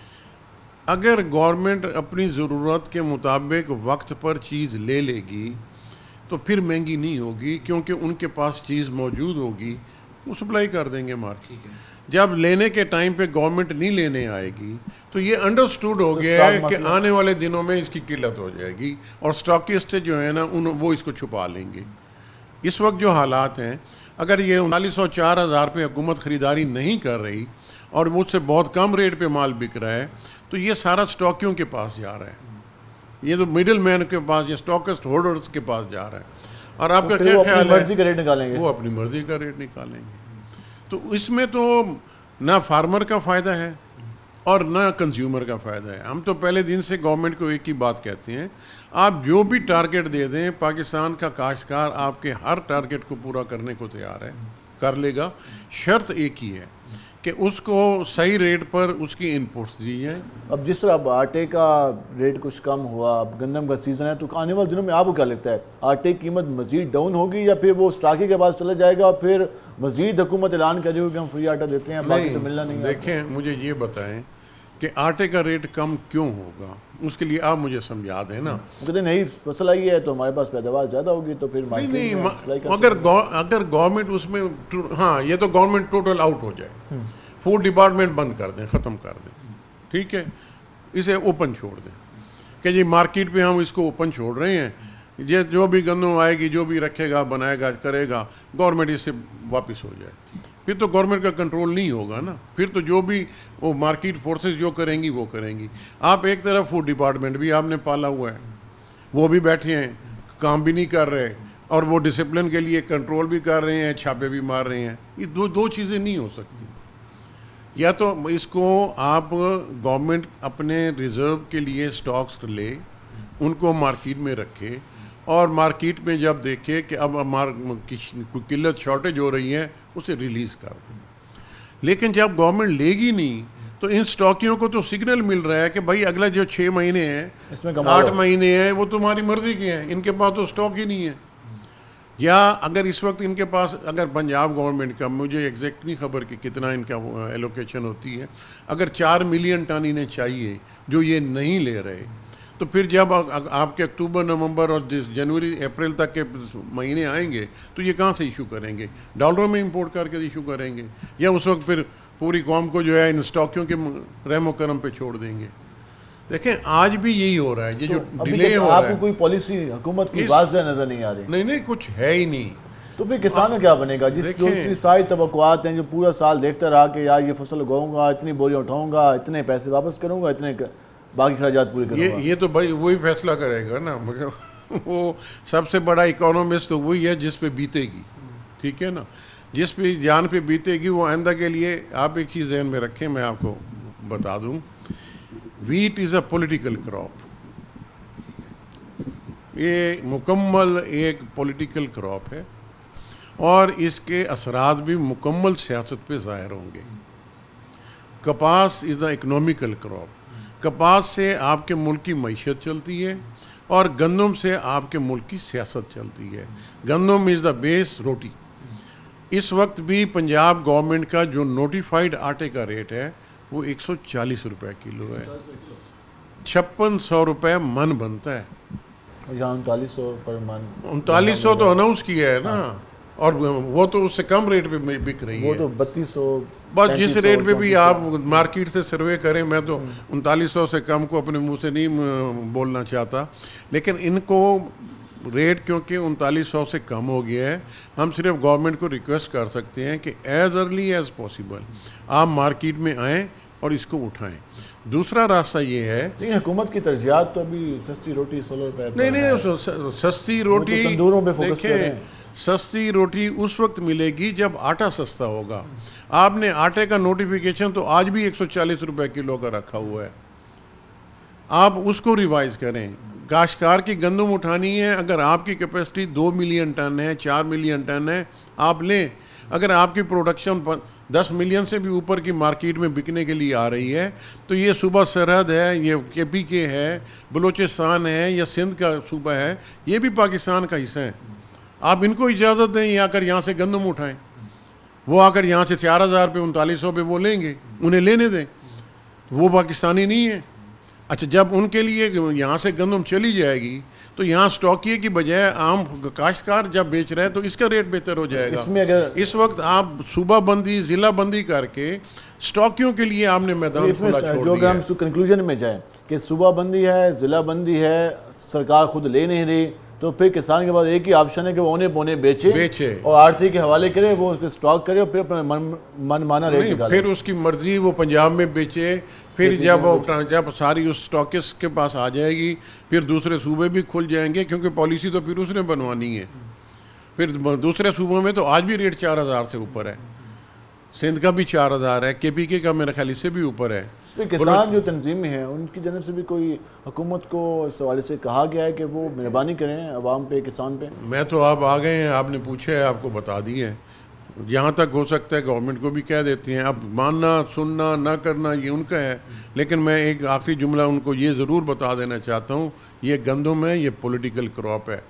Speaker 13: अगर गवर्नमेंट अपनी ज़रूरत के मुताबिक वक्त पर चीज़ ले लेगी तो फिर महंगी नहीं होगी, क्योंकि उनके पास चीज़ मौजूद होगी, वो सप्लाई कर देंगे मार्केट। जब लेने के टाइम पे गवर्नमेंट नहीं लेने आएगी तो ये अंडरस्टूड हो गया है कि आने वाले दिनों में इसकी किल्लत हो जाएगी और स्टॉकिस्ट जो है ना उन वो इसको छुपा लेंगे। इस वक्त जो हालात हैं, अगर ये उनतालीस सौ चार हज़ार पे हुकूमत ख़रीदारी नहीं कर रही और मुझसे बहुत कम रेट पे माल बिक रहा है तो ये सारा स्टॉकियों के पास जा रहा है, ये तो मिडिल मैन के पास या स्टॉकिस्ट होल्डर्स के पास जा रहा है। और आपका क्या ख्याल है?
Speaker 1: मर्जी का रेट निकालेंगे,
Speaker 13: वो अपनी मर्जी का रेट निकालेंगे। तो इसमें तो ना फार्मर का फ़ायदा है और ना कंज्यूमर का फ़ायदा है। हम तो पहले दिन से गवर्नमेंट को एक ही बात कहते हैं, आप जो भी टारगेट दे दें, पाकिस्तान का काश्तकार आपके हर टारगेट को पूरा करने को तैयार है, कर लेगा। शर्त एक ही है कि उसको सही रेट पर उसकी इनपुट्स दी जाए।
Speaker 1: अब जिस तरह अब आटे का रेट कुछ कम हुआ, अब गंदम का सीज़न है, तो आने वाले दिनों में आपको क्या लगता है, आटे की कीमत मज़ीद डाउन होगी या फिर वो स्टाकी के पास चला जाएगा और फिर मज़ीद हुकूमत ऐलान करेगी कि हम फ्री आटा देते हैं, बाकी तो मिलना नहीं?
Speaker 13: देखें, मुझे ये बताएं कि आटे का रेट कम क्यों होगा, उसके लिए आप मुझे समझा दें ना।
Speaker 1: कहते नई फसल आई है तो हमारे पास पैदावार ज़्यादा होगी तो फिर
Speaker 13: नहीं नहीं अगर अगर गवर्नमेंट उसमें, हाँ ये तो गवर्नमेंट टोटल आउट हो जाए, फूड डिपार्टमेंट बंद कर दें, ख़त्म कर दें, ठीक है, इसे ओपन छोड़ दें कि जी मार्केट पे हम इसको ओपन छोड़ रहे हैं, ये जो भी गंदम आएगी, जो भी रखेगा, बनाएगा, करेगा, गवर्नमेंट इससे वापस हो जाए, फिर तो गवर्नमेंट का कंट्रोल नहीं होगा ना। फिर तो जो भी वो मार्केट फोर्सेस जो करेंगी वो करेंगी। आप एक तरफ फूड डिपार्टमेंट भी आपने पाला हुआ है, वो भी बैठे हैं, काम भी नहीं कर रहे, और वो डिसिप्लिन के लिए कंट्रोल भी कर रहे हैं, छापे भी मार रहे हैं। ये दो दो चीज़ें नहीं हो सकती। या तो इसको आप गवर्नमेंट अपने रिज़र्व के लिए स्टॉक्स ले, उनको मार्केट में रखे, और मार्केट में जब देखे कि अब हमार किल्लत शॉर्टेज हो रही है, उसे रिलीज़ कर दें। लेकिन जब गवर्नमेंट लेगी नहीं तो इन स्टॉकियों को तो सिग्नल मिल रहा है कि भाई अगला जो छः महीने हैं, आठ महीने हैं, वो तुम्हारी मर्ज़ी के हैं, इनके पास तो स्टॉक ही नहीं है। या अगर इस वक्त इनके पास, अगर पंजाब गवर्नमेंट का, मुझे एग्जैक्ट नहीं खबर कि कितना इनका एलोकेशन होती है, अगर चार मिलियन टन इन्हें चाहिए जो ये नहीं ले रहे, तो फिर जब आपके अक्टूबर, नवंबर और जनवरी, अप्रैल तक के महीने आएंगे तो ये कहाँ से इशू करेंगे? डॉलरों में इंपोर्ट करके इशू करेंगे, या उस वक्त फिर पूरी कौम को जो है इन स्टॉकियों के रहमो करम पे छोड़ देंगे? देखें, आज भी यही हो रहा है, ये तो जो डिले हो रहा है।
Speaker 1: आपको कोई पॉलिसी हुकूमत की वाज़ेह नज़र नहीं आ रही?
Speaker 13: नहीं नहीं, कुछ है ही नहीं।
Speaker 1: तो फिर किसान का क्या बनेगा, जिस जो इतनी सारी तवक्कुआत हैं, जो पूरा साल देखता रहा कि यार ये फसल उगाऊंगा, इतनी बोरियां उठाऊंगा, इतने पैसे वापस करूंगा, इतने बाकी खर्चात पूरे करूंगा।
Speaker 13: ये ये तो भाई वही फैसला करेगा ना, मगर वो सबसे बड़ा इकोनॉमिस्ट तो वही है जिस पे बीतेगी, ठीक है ना, जिस पे जान पे बीतेगी वो आइंदा के लिए। आप एक चीज़ ज़हन में रखें, मैं आपको बता दूं, wheat is a political crop. ये मुकम्मल एक पॉलिटिकल क्रॉप है और इसके असरात भी मुकम्मल सियासत पे ज़ाहिर होंगे। कपास इज़ अ इकनॉमिकल क्रॉप। कपास से आपके मुल्क की मईशत चलती है और गंदम से आपके मुल्क की सियासत चलती है। गंदम इज़ द बेस, रोटी। इस वक्त भी पंजाब गवर्नमेंट का जो नोटिफाइड आटे का रेट है वो एक सौ चालीस रुपये किलो है, छप्पन सौ रुपये मन बनता है।
Speaker 1: यहाँ उनतालीस सौ पर मन,
Speaker 13: उनतालीस सौ तो अनाउंस किया है ना, और वो तो उससे कम रेट पे बिक रही है,
Speaker 1: वो तो बत्तीस सौ।
Speaker 13: बस जिस रेट पे भी आप मार्केट से सर्वे करें, मैं तो उनतालीस सौ से कम को अपने मुंह से नहीं बोलना चाहता, लेकिन इनको रेट क्योंकि उनतालीस सौ से कम हो गया है, हम सिर्फ गवर्नमेंट को रिक्वेस्ट कर सकते हैं कि एज अर्ली एज पॉसिबल आप मार्केट में आएँ और इसको उठाएं। दूसरा रास्ता ये है,
Speaker 1: लेकिन हुकूमत की तरजीहात तो अभी सस्ती रोटी, सोलह रुपये।
Speaker 13: नहीं नहीं, सस्ती रोटी
Speaker 1: तो तंदूरों पे फोकस कर रहे हैं।
Speaker 13: सस्ती रोटी उस वक्त मिलेगी जब आटा सस्ता होगा। आपने आटे का नोटिफिकेशन तो आज भी एक सौ चालीस रुपये किलो का रखा हुआ है, आप उसको रिवाइज करें। काश्तकार की गंदम उठानी है, अगर आपकी कैपेसिटी दो मिलियन टन है, चार मिलियन टन है, आप लें। अगर आपकी प्रोडक्शन दस मिलियन से भी ऊपर की मार्केट में बिकने के लिए आ रही है, तो ये सूबा सरहद है, ये के पी के है, बलूचिस्तान है, या सिंध का सूबा है, ये भी पाकिस्तान का हिस्सा है। आप इनको इजाज़त दें ये आकर यहाँ से गंदम उठाएं, वो आकर यहाँ से चार हज़ार पे उनतालीस सौ पे वो लेंगे, उन्हें लेने दें, वो पाकिस्तानी नहीं है। अच्छा, जब उनके लिए यहाँ से गंदम चली जाएगी तो यहाँ स्टॉकिए की बजाय आम काश्तकार जब बेच रहे हैं तो इसका रेट बेहतर हो जाएगा।
Speaker 1: इसमें अगर
Speaker 13: इस वक्त आप सूबा बंदी ज़िला बंदी करके स्टॉकियों के लिए आपने मैदान खुला छोड़
Speaker 1: जो
Speaker 13: दिया
Speaker 1: हम कंक्लूजन में जाएं कि सूबा बंदी है, ज़िला बंदी है, सरकार खुद ले नहीं रही, तो फिर किसान के पास एक ही ऑप्शन है कि वो उन्हें बोने बेचे
Speaker 13: बेचे
Speaker 1: और आढ़ती के हवाले करे, वो उसके स्टॉक करे और फिर अपना मन मन माना रेट निकाले।
Speaker 13: फिर उसकी मर्जी वो पंजाब में बेचे, फिर जब जब सारी उस स्टॉकिस्ट के पास आ जाएगी फिर दूसरे सूबे भी खुल जाएंगे, क्योंकि पॉलिसी तो फिर उसने बनवानी है। फिर दूसरे सूबों में तो आज भी रेट चार हज़ार से ऊपर है, सिंध का भी चार हज़ार है, के पी के का मेरे ख्याल इससे भी ऊपर है।
Speaker 1: तो किसान जो तंजीमें हैं उनकी जानब से भी कोई हुकूमत को इस हवाले से कहा गया है कि वो मेहरबानी करें अवाम पे, किसान पे?
Speaker 13: मैं तो आप आ गए हैं, आपने पूछा है, आपको बता दी है। यहाँ तक हो सकता है गवर्नमेंट को भी कह देती हैं, अब मानना सुनना ना करना ये उनका है, लेकिन मैं एक आखिरी जुमला उनको ये ज़रूर बता देना चाहता हूँ, ये गंदम है, ये पॉलिटिकल क्रॉप है,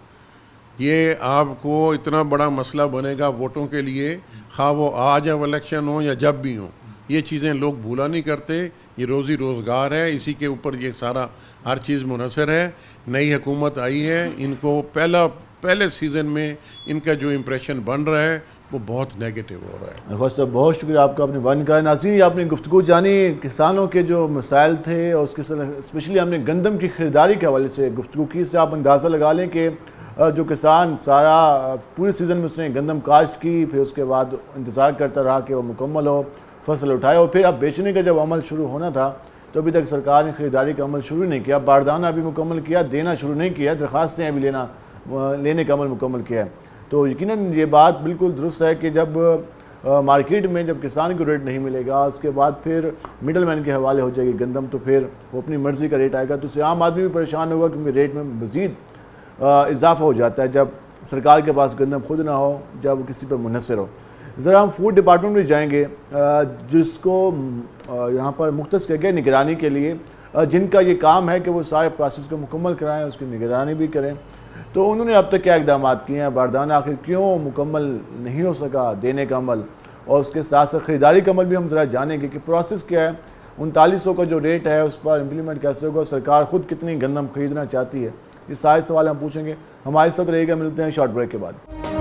Speaker 13: ये आपको इतना बड़ा मसला बनेगा वोटों के लिए, खा वो आज अब इलेक्शन हो या जब भी हो, ये चीज़ें लोग भूला नहीं करते। ये रोज़ी रोज़गार है, इसी के ऊपर ये सारा हर चीज़ मुनहसर है। नई हुकूमत आई है, इनको पहला पहले सीज़न में इनका जो इम्प्रेशन बन रहा है वो बहुत नेगेटिव हो रहा है।
Speaker 1: बहुत बहुत शुक्रिया आपका, अपने वन का नाज़रीन आपने गुफ्तगू जानी, किसानों के जो मसाइल थे और उसके स्पेशली हमने गंदम की ख़रीदारी के हवाले से गुफ्तगू की। इससे आप अंदाज़ा लगा लें कि जो किसान सारा पूरे सीज़न में उसने गंदम काश्त की, फिर उसके बाद इंतज़ार करता रहा कि वो मुकम्मल हो, फसल उठाए, और फिर अब बेचने का जब अमल शुरू होना था तो अभी तक सरकार ने ख़रीदारी का अमल शुरू नहीं किया, बारदाना अभी मुकम्मल किया, देना शुरू नहीं किया, दरख्वास्तें अभी लेना लेने का अमल मुकम्मल किया है। तो यकीनन ये बात बिल्कुल दुरुस्त है कि जब मार्केट में जब किसान को रेट नहीं मिलेगा, उसके बाद फिर मिडल मैन के हवाले हो जाएगी गंदम, तो फिर वो अपनी मर्ज़ी का रेट आएगा, तो उससे आम आदमी भी परेशान होगा, क्योंकि रेट में मज़ीद इजाफा हो जाता है जब सरकार के पास गंदम खुद ना हो, जब किसी पर मुनहसर हो। ज़रा हम फूड डिपार्टमेंट में जाएंगे, जिसको यहाँ पर मुख्तस किया गया निगरानी के लिए, जिनका ये काम है कि वो सारे प्रोसेस को मुकम्मल कराएं, उसकी निगरानी भी करें। तो उन्होंने अब तक क्या इकदाम किए हैं, बारदाना आखिर क्यों मुकम्मल नहीं हो सका देने का अमल, और उसके साथ साथ ख़रीदारी का अमल भी हम ज़रा जानेंगे कि प्रोसेस क्या है, उनतालीस सौ का जो रेट है उस पर इम्प्लीमेंट कैसे होगा, सरकार ख़ुद कितनी गंदम ख़रीदना चाहती है, ये सारे सवाल हम पूछेंगे। हमारे साथ रहेगा, मिलते हैं शॉर्ट ब्रेक के बाद।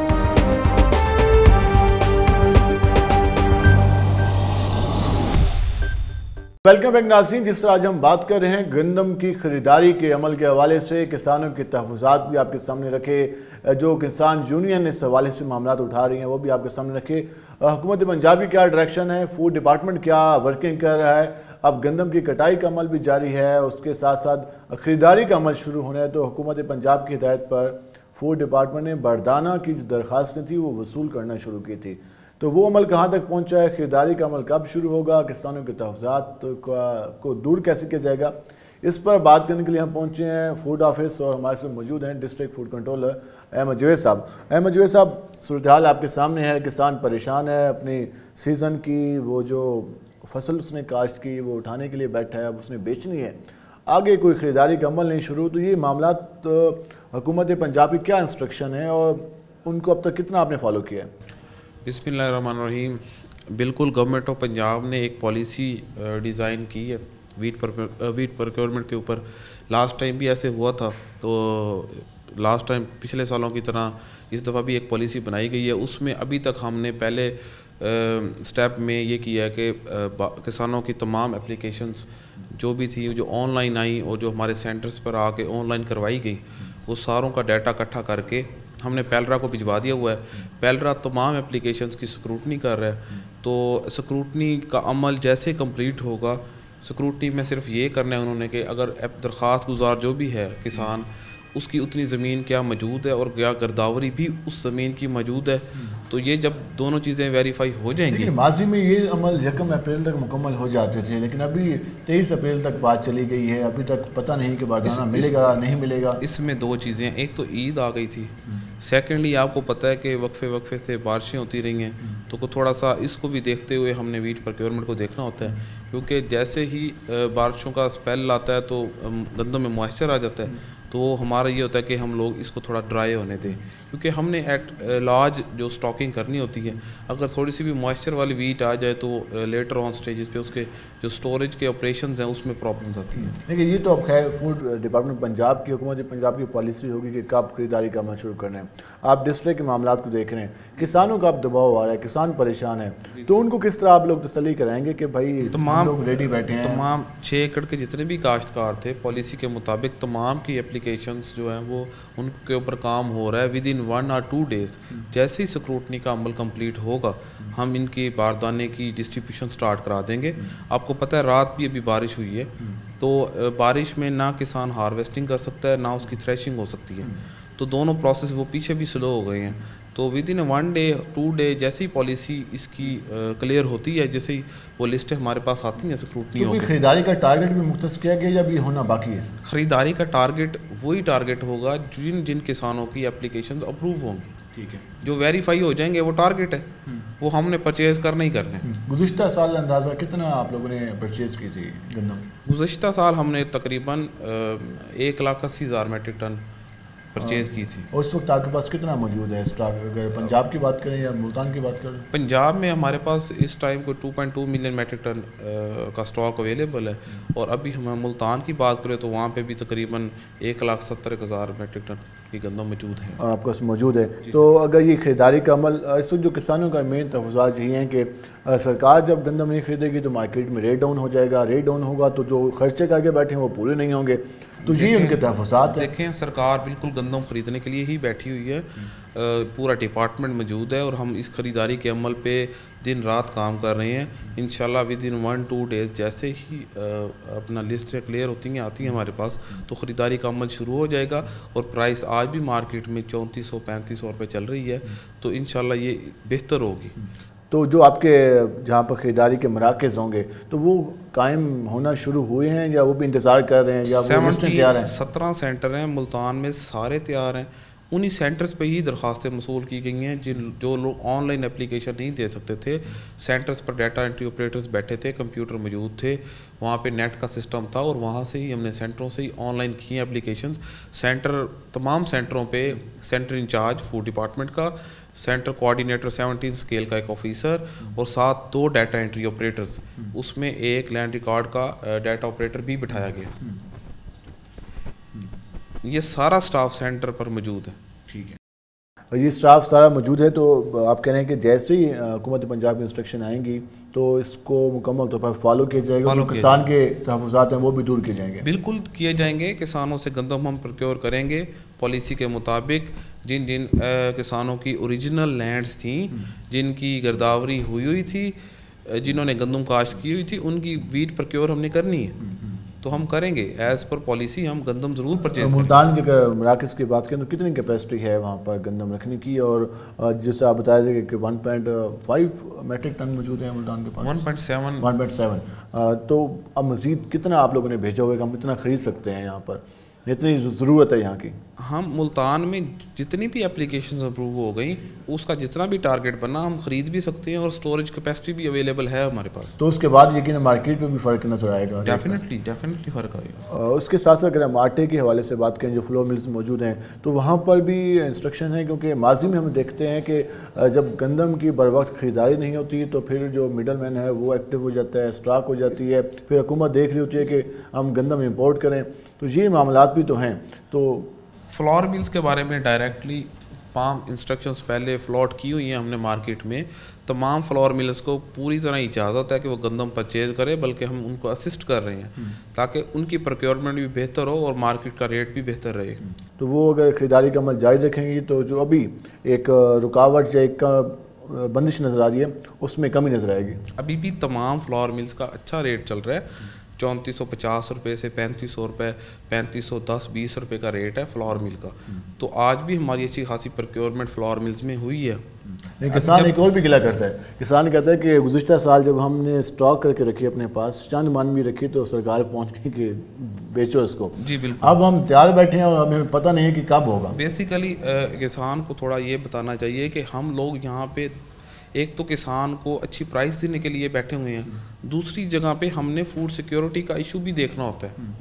Speaker 1: वेलकम बैक नाज़रीन, जिस तरह आज हम बात कर रहे हैं गंदम की ख़रीदारी के अमल के हवाले से, किसानों के तहफ़्फ़ुज़ात भी आपके सामने रखे, जो किसान यूनियन इस हवाले से मामला उठा रही हैं वो भी आपके सामने रखे, हुकूमत पंजाब की क्या डायरेक्शन है, फूड डिपार्टमेंट क्या वर्किंग कर रहा है, अब गंदम की कटाई का अमल भी जारी है, उसके साथ साथ ख़रीदारी का अमल शुरू होना है। तो हुकूमत पंजाब की हिदायत पर फूड डिपार्टमेंट ने बारदाना की जो दरख्वास्तें थी वो वसूल करना शुरू की थी, तो वो अमल कहाँ तक पहुँचा है, ख़रीदारी का अमल कब शुरू होगा, किसानों के तहफ़्फ़ुज़ात को दूर कैसे किया जाएगा, इस पर बात करने के लिए हम पहुँचे हैं फूड ऑफिस, और हमारे साथ मौजूद हैं district food controller Ahmad Javed साहब। अहमद जवेद साहब, सूरत हाल आपके सामने है, किसान परेशान है, अपनी सीज़न की वो जो फसल उसने काश्त की वो उठाने के लिए बैठा है, अब उसने बेचनी है, आगे कोई ख़रीदारी का अमल नहीं शुरू, तो ये मामला तो हुकूमत पंजाब की क्या इंस्ट्रक्शन है और उनको अब तक कितना आपने फॉलो किया है?
Speaker 14: बिस्मिल्लाहिर्रहमानिर्रहीम, बिल्कुल गवर्नमेंट ऑफ पंजाब ने एक पॉलिसी डिज़ाइन की है वीट पर वीट प्रोक्योरमेंट के ऊपर। लास्ट टाइम भी ऐसे हुआ था, तो लास्ट टाइम पिछले सालों की तरह इस दफ़ा भी एक पॉलिसी बनाई गई है। उसमें अभी तक हमने पहले स्टेप में ये किया है कि किसानों की तमाम एप्लीकेशंस जो भी थी, जो ऑनलाइन आई और जो हमारे सेंटर्स पर आके ऑनलाइन करवाई गई, वो सारों का डाटा इकट्ठा करके हमने पेलरा को भिजवा दिया हुआ है। पेलरा तमाम एप्लीकेशंस की स्क्रूटनी कर रहा है, तो स्क्रूटनी का अमल जैसे कंप्लीट होगा, स्क्रूटनी में सिर्फ ये करना है उन्होंने कि अगर दरख्वास्त गुजार जो भी है किसान, उसकी उतनी ज़मीन क्या मौजूद है और क्या गिरदावरी भी उस ज़मीन की मौजूद है, तो ये जब दोनों चीज़ें वेरीफाई हो जाएंगी।
Speaker 1: माजी में ये अमल यकम अप्रैल तक मुकम्मल हो जाते थे, लेकिन अभी तेईस अप्रैल तक बात चली गई है, अभी तक पता नहीं कि बारदाना मिलेगा नहीं मिलेगा।
Speaker 14: इसमें दो चीज़ें, एक तो ईद आ गई थी, सेकेंडली आपको पता है कि वक्फे वक्फे से बारिशें होती रही हैं, तो को थोड़ा सा इसको भी देखते हुए हमने वीट प्रोक्योरमेंट को देखना होता है, क्योंकि जैसे ही बारिशों का स्पेल आता है तो गंदम में मॉइस्चर आ जाता है, तो हमारा ये होता है कि हम लोग इसको थोड़ा ड्राई होने दें, क्योंकि हमने एट लार्ज जो स्टॉकिंग करनी होती है, अगर थोड़ी सी भी मॉइस्चर वाली वीट आ जाए तो लेटर ऑन स्टेजेस पे उसके जो स्टोरेज के ऑपरेशंस हैं उसमें प्रॉब्लम्स आती हैं।
Speaker 1: देखिए ये तो अब खैर फूड डिपार्टमेंट पंजाब की हुकूमत पंजाब की पॉलिसी होगी कि कब खरीदारी का अमल शुरू करना है। आप डिस्ट्रिक्ट के मामला को देख रहे हैं, किसानों का अब दबाव आ रहा है, किसान परेशान है, तो उनको किस तरह आप लोग तसल्ली कराएंगे कि भाई
Speaker 14: तमाम
Speaker 1: लोग रेडी बैठे हैं?
Speaker 14: तमाम छः एकड़ के जितने भी काश्तकार थे पॉलिसी के मुताबिक तमाम की एप्लीकेशंस जो हैं वो उनके ऊपर काम हो रहा है। विद इन वन और टू डेज़ जैसे ही स्क्रूटनी का अमल कंप्लीट होगा हम इनकी बारदाने की डिस्ट्रीब्यूशन स्टार्ट करा देंगे। आपको पता है रात भी अभी बारिश हुई है, तो बारिश में ना किसान हार्वेस्टिंग कर सकता है ना उसकी थ्रेशिंग हो सकती है, तो दोनों प्रोसेस वो पीछे भी स्लो हो गए हैं। तो within one day two day जैसे ही पॉलिसी इसकी क्लियर होती है, जैसे ही वो लिस्टें हमारे पास आती हैं स्क्रूटनी होगी।
Speaker 1: खरीदारी का टारगेट भी मुख्तस किया गया या भी होना बाकी है?
Speaker 14: खरीदारी का टारगेट वही टारगेट होगा जिन जिन किसानों की एप्लीकेशन अप्रूव होंगी,
Speaker 1: ठीक है,
Speaker 14: जो वेरीफाई हो जाएंगे वो टारगेट है, वो हमने परचेज करना ही करना है।
Speaker 1: गुज़िश्ता साल अंदाज़ा कितना आप लोगों ने परचेज की थी गंदम?
Speaker 14: गुज़िश्ता साल हमने तकरीबन एक लाख अस्सी हज़ार मेट्रिक टन परचेज की थी।
Speaker 1: और इस वक्त आपके पास कितना मौजूद है स्टॉक, अगर पंजाब की बात करें या मुल्तान की बात करें?
Speaker 14: पंजाब में हमारे पास इस टाइम को two point two million metric ton का स्टॉक अवेलेबल है, और अभी हम मुल्तान की बात करें तो वहाँ पे भी तकरीबन एक लाख सत्तर हज़ार मेट्रिक टन की गंदम मौजूद है।
Speaker 1: आपके पास मौजूद है, तो अगर ये खरीदारी का अमल, इस वक्त जो किसानों का मेन तहफ़्फ़ुज़ात यही हैं कि सरकार जब गंदम नहीं खरीदेगी तो मार्केट में रेट डाउन हो जाएगा, रेट डाउन होगा तो जो खर्चे करके बैठे हैं वो पूरे नहीं होंगे, तो ये उनके तहफ़्फ़ुज़ात हैं।
Speaker 14: देखें सरकार बिल्कुल गंदम खरीदने के लिए ही बैठी हुई है, पूरा डिपार्टमेंट मौजूद है और हम इस खरीदारी के अमल पे दिन रात काम कर रहे हैं। इंशाल्लाह within one two days जैसे ही अपना लिस्ट क्लियर होती हैं आती हैं हमारे पास तो ख़रीदारी का अमल शुरू हो जाएगा, और प्राइस आज भी मार्केट में चौंतीस सौ पैंतीस सौ रुपये चल रही है, तो इंशाल्लाह ये बेहतर होगी।
Speaker 1: तो जो आपके जहाँ पर ख़रीदारी के मराकज़ होंगे तो वो कायम होना शुरू हुए हैं या वो भी इंतज़ार कर रहे हैं या वो लिस्टें तैयार हैं?
Speaker 14: सत्रह सेंटर हैं मुल्तान में, सारे तैयार हैं। उन्हीं सेंटर्स पे ही दरख्वास्तें मसूल की गई हैं जिन जो लोग ऑनलाइन एप्लीकेशन नहीं दे सकते थे। सेंटर्स पर डाटा एंट्री ऑपरेटर्स बैठे थे, कंप्यूटर मौजूद थे, वहाँ पे नेट का सिस्टम था और वहाँ से ही हमने सेंटरों से ही ऑनलाइन की एप्लीकेशंस। सेंटर तमाम सेंटरों पे सेंटर इंचार्ज फूड डिपार्टमेंट का, सेंटर कोऑर्डिनेटर सेवनटीन स्केल का एक ऑफिसर और साथ दो डाटा एंट्री ऑपरेटर्स, उसमें एक लैंड रिकॉर्ड का डाटा ऑपरेटर भी बिठाया गया। ये सारा स्टाफ सेंटर पर मौजूद है।
Speaker 1: ठीक है, ये स्टाफ सारा मौजूद है, तो आप कह रहे हैं कि जैसे ही हुकूमत पंजाब की इंस्ट्रक्शन आएंगी तो इसको मुकम्मल तौर पर फॉलो किया जाएगा, जो किसान के तहफ़्फ़ुज़ात हैं वो भी दूर किए जाएंगे?
Speaker 14: बिल्कुल किए जाएंगे। किसानों से गंदम हम प्रोक्योर करेंगे पॉलिसी के मुताबिक। जिन जिन किसानों की ओरिजिनल लैंड्स थी, जिनकी गिरदावरी हुई हुई थी, जिन्होंने गंदम काश्त की हुई थी, उनकी वीट प्रोक्योर हमने करनी है, तो हम करेंगे एज़ पर पॉलिसी, हम गंदम ज़रूर परचेज करेंगे।
Speaker 1: मुल्तान के मराकज़ की बात करें तो कितनी कैपेसिटी है वहाँ पर गंदम रखने की, और जैसे आप बता रहे थे कि one point five metric ton मौजूद है मुल्तान के पास?
Speaker 14: One point seven
Speaker 1: one point seven तो अब मज़ीद कितना आप लोगों ने भेजा होगा, हम इतना ख़रीद सकते हैं यहाँ पर, जितनी ज़रूरत है यहाँ की?
Speaker 14: हम मुल्तान में जितनी भी एप्लीकेशंस अप्रूव हो गई उसका जितना भी टारगेट बना हम ख़रीद भी सकते हैं, और स्टोरेज कैपेसिटी भी अवेलेबल है हमारे पास।
Speaker 1: तो उसके बाद यकीन मार्केट में भी फ़र्क नजर आएगा?
Speaker 14: डेफिनेटली डेफिनेटली फ़र्क आएगा।
Speaker 1: उसके साथ साथ अगर हम आटे के हवाले से बात करें, जो फ्लोर मिल्स मौजूद हैं, तो वहाँ पर भी इंस्ट्रक्शन है, क्योंकि माजी में हम देखते हैं कि जब गंदम की बर वक्त ख़रीदारी नहीं होती तो फिर जो मिडल मैन है वो एक्टिव हो जाता है, स्टॉक हो जाती है, फिर हुकूमत देख रही होती है कि हम गंदम इम्पोर्ट करें, तो ये मामला भी तो हैं। तो
Speaker 14: फ्लोर मिल्स के बारे में डायरेक्टली पाम इंस्ट्रक्शंस पहले फ्लॉट की हुई हैं हमने मार्केट में। तमाम फ्लोर मिल्स को पूरी तरह इजाज़त है कि वो गंदम परचेज करे, बल्कि हम उनको असिस्ट कर रहे हैं ताकि उनकी प्रोक्योरमेंट भी बेहतर हो और मार्केट का रेट भी बेहतर रहे।
Speaker 1: तो वो अगर ख़रीदारी का अमल जारी रखेंगी तो जो अभी एक रुकावट या एक बंदिश नज़र आ रही है उसमें कमी नज़र आएगी।
Speaker 14: अभी भी तमाम फ्लोर मिल्स का अच्छा रेट चल रहा है, चौंतीस सौ पचास रुपये से पैंतीस सौ रुपये, पैंतीस सौ दस बीस रुपये का रेट है फ्लोर मिल का। तो आज भी हमारी अच्छी खासी प्रोक्योरमेंट फ्लोर मिल्स में हुई है।
Speaker 1: किसान एक और भी गिला करता है, किसान कहता है कि गुज़िश्ता साल जब हमने स्टॉक करके रखी अपने पास, चंद मान भी रखी, तो सरकार पहुंच गई कि बेचो इसको।
Speaker 14: जी बिल्कुल।
Speaker 1: अब हम तैयार बैठे हैं और हमें पता नहीं है कि कब होगा।
Speaker 14: बेसिकली किसान को थोड़ा ये बताना चाहिए कि हम लोग यहाँ पे एक तो किसान को अच्छी प्राइस देने के लिए बैठे हुए हैं, दूसरी जगह पे हमने फूड सिक्योरिटी का इशू भी देखना होता है।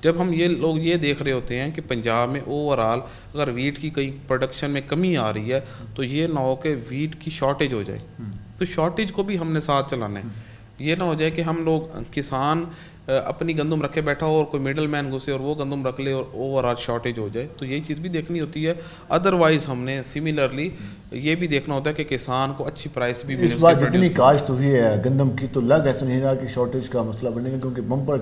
Speaker 14: जब हम ये लोग ये देख रहे होते हैं कि पंजाब में ओवरऑल अगर वीट की कहीं प्रोडक्शन में कमी आ रही है तो ये ना हो कि वीट की शॉर्टेज हो जाए, तो शॉर्टेज को भी हमने साथ चलाना है। ये ना हो जाए कि हम लोग किसान अपनी गंदम रखे बैठा हो और कोई मिडल मैन घुसे और वो गंदम रख ले और ओवरऑल शॉर्टेज हो जाए, तो यही चीज़ भी देखनी होती है। अदरवाइज़ हमने सिमिलरली ये भी देखना होता है कि किसान को अच्छी प्राइस भी
Speaker 1: इस बार जितनी काश्त हुई है गंदम की तो लग ऐसा नहीं रहा कि शॉर्टेज का मसला बनेगा, क्योंकि बम्पर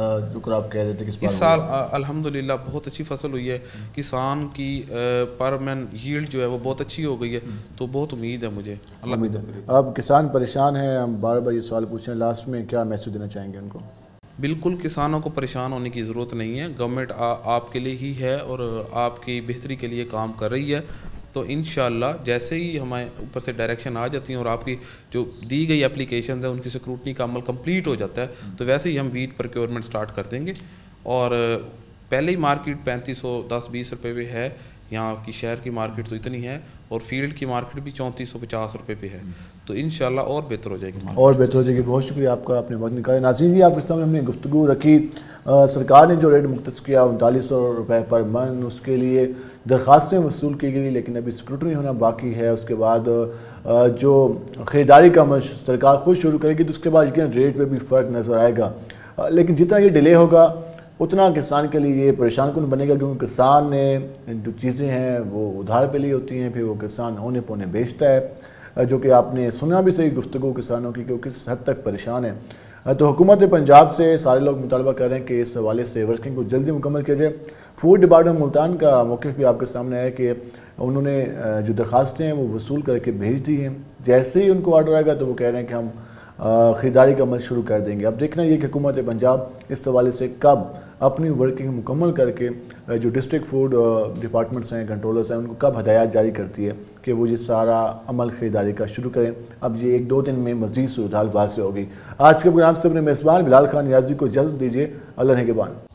Speaker 1: जो आप कह रहे थे कि
Speaker 14: इस साल अल्हम्दुलिल्लाह बहुत अच्छी फसल हुई है, किसान की पर मैन यील्ड जो है वो बहुत अच्छी हो गई है, तो बहुत उम्मीद है मुझे।
Speaker 1: उम्मीद है। अब किसान परेशान हैं, हम बार बार ये सवाल पूछ रहे हैं, लास्ट में क्या मैसेज देना चाहेंगे उनको?
Speaker 14: बिल्कुल किसानों को परेशान होने की ज़रूरत नहीं है, गवर्नमेंट आपके लिए ही है और आपकी बेहतरी के लिए काम कर रही है। तो इंशाल्लाह जैसे ही हमारे ऊपर से डायरेक्शन आ जाती हैं और आपकी जो दी गई एप्लीकेशन है उनकी स्क्रूटनी का अमल कंप्लीट हो जाता है, तो वैसे ही हम वीट प्रोक्योरमेंट स्टार्ट कर देंगे। और पहले ही मार्केट पैंतीस सौ दस बीस रुपये पे है, यहाँ की शहर की मार्केट तो इतनी है और फील्ड की मार्केट भी चौंतीस सौ पचास रुपये पे है, तो इंशाल्लाह और बेहतर हो जाएगी
Speaker 1: और बेहतर हो जाएगी। बहुत शुक्रिया आपका, आपने वक्त निकाला। नाज़रीन जी, आपके सामने हमने गुफ्तगू रखी, आ, सरकार ने जो रेट मुख्तस किया उनतालीस सौ रुपये पर मन, उसके लिए दरख्वास्तें वसूल की गई, लेकिन अभी स्क्रूटनी होना बाकी है। उसके बाद आ, जो ख़रीदारी का अमल सरकार खुद शुरू करेगी तो उसके बाद यकीन रेट में भी फ़र्क नज़र आएगा, आ, लेकिन जितना ये डिले होगा उतना किसान के लिए ये परेशान कुन बनेगा, क्योंकि किसान ने जो चीज़ें हैं वो उधार पे ली होती हैं, फिर वो किसान होने पौने बेचता है, जो कि आपने सुना भी सही गुफ्तगू किसानों की कि वो किस हद तक परेशान है। तो हुकूमत पंजाब से सारे लोग मुतालबा कर रहे हैं कि इस हवाले से वर्किंग को जल्दी मुकम्मल किया जाए। फूड डिपार्टमेंट मुल्तान का मौक़िफ़ भी आपके सामने है कि उन्होंने जो दरख्वास्तें हैं वो वसूल करके भेज दी हैं, जैसे ही उनको ऑर्डर आएगा तो वो कह रहे हैं कि हम ख़रीदारी का अमल शुरू कर देंगे। अब देखना ये कि हुकूमत पंजाब इस हवाले से कब अपनी वर्किंग मुकम्मल करके जो डिस्ट्रिक्ट फूड डिपार्टमेंट्स हैं, कंट्रोलर्स हैं, उनको कब हदायत जारी करती है कि वो ये सारा अमल ख़रीदारी का शुरू करें। अब ये एक दो दिन में मज़ीद सूरत हाल वाज़ेह होगी। आज के प्रोग्राम से अपने मेज़बान बिलाल खान नियाज़ी को इजाज़त दीजिए। अल्लाह ने के बान।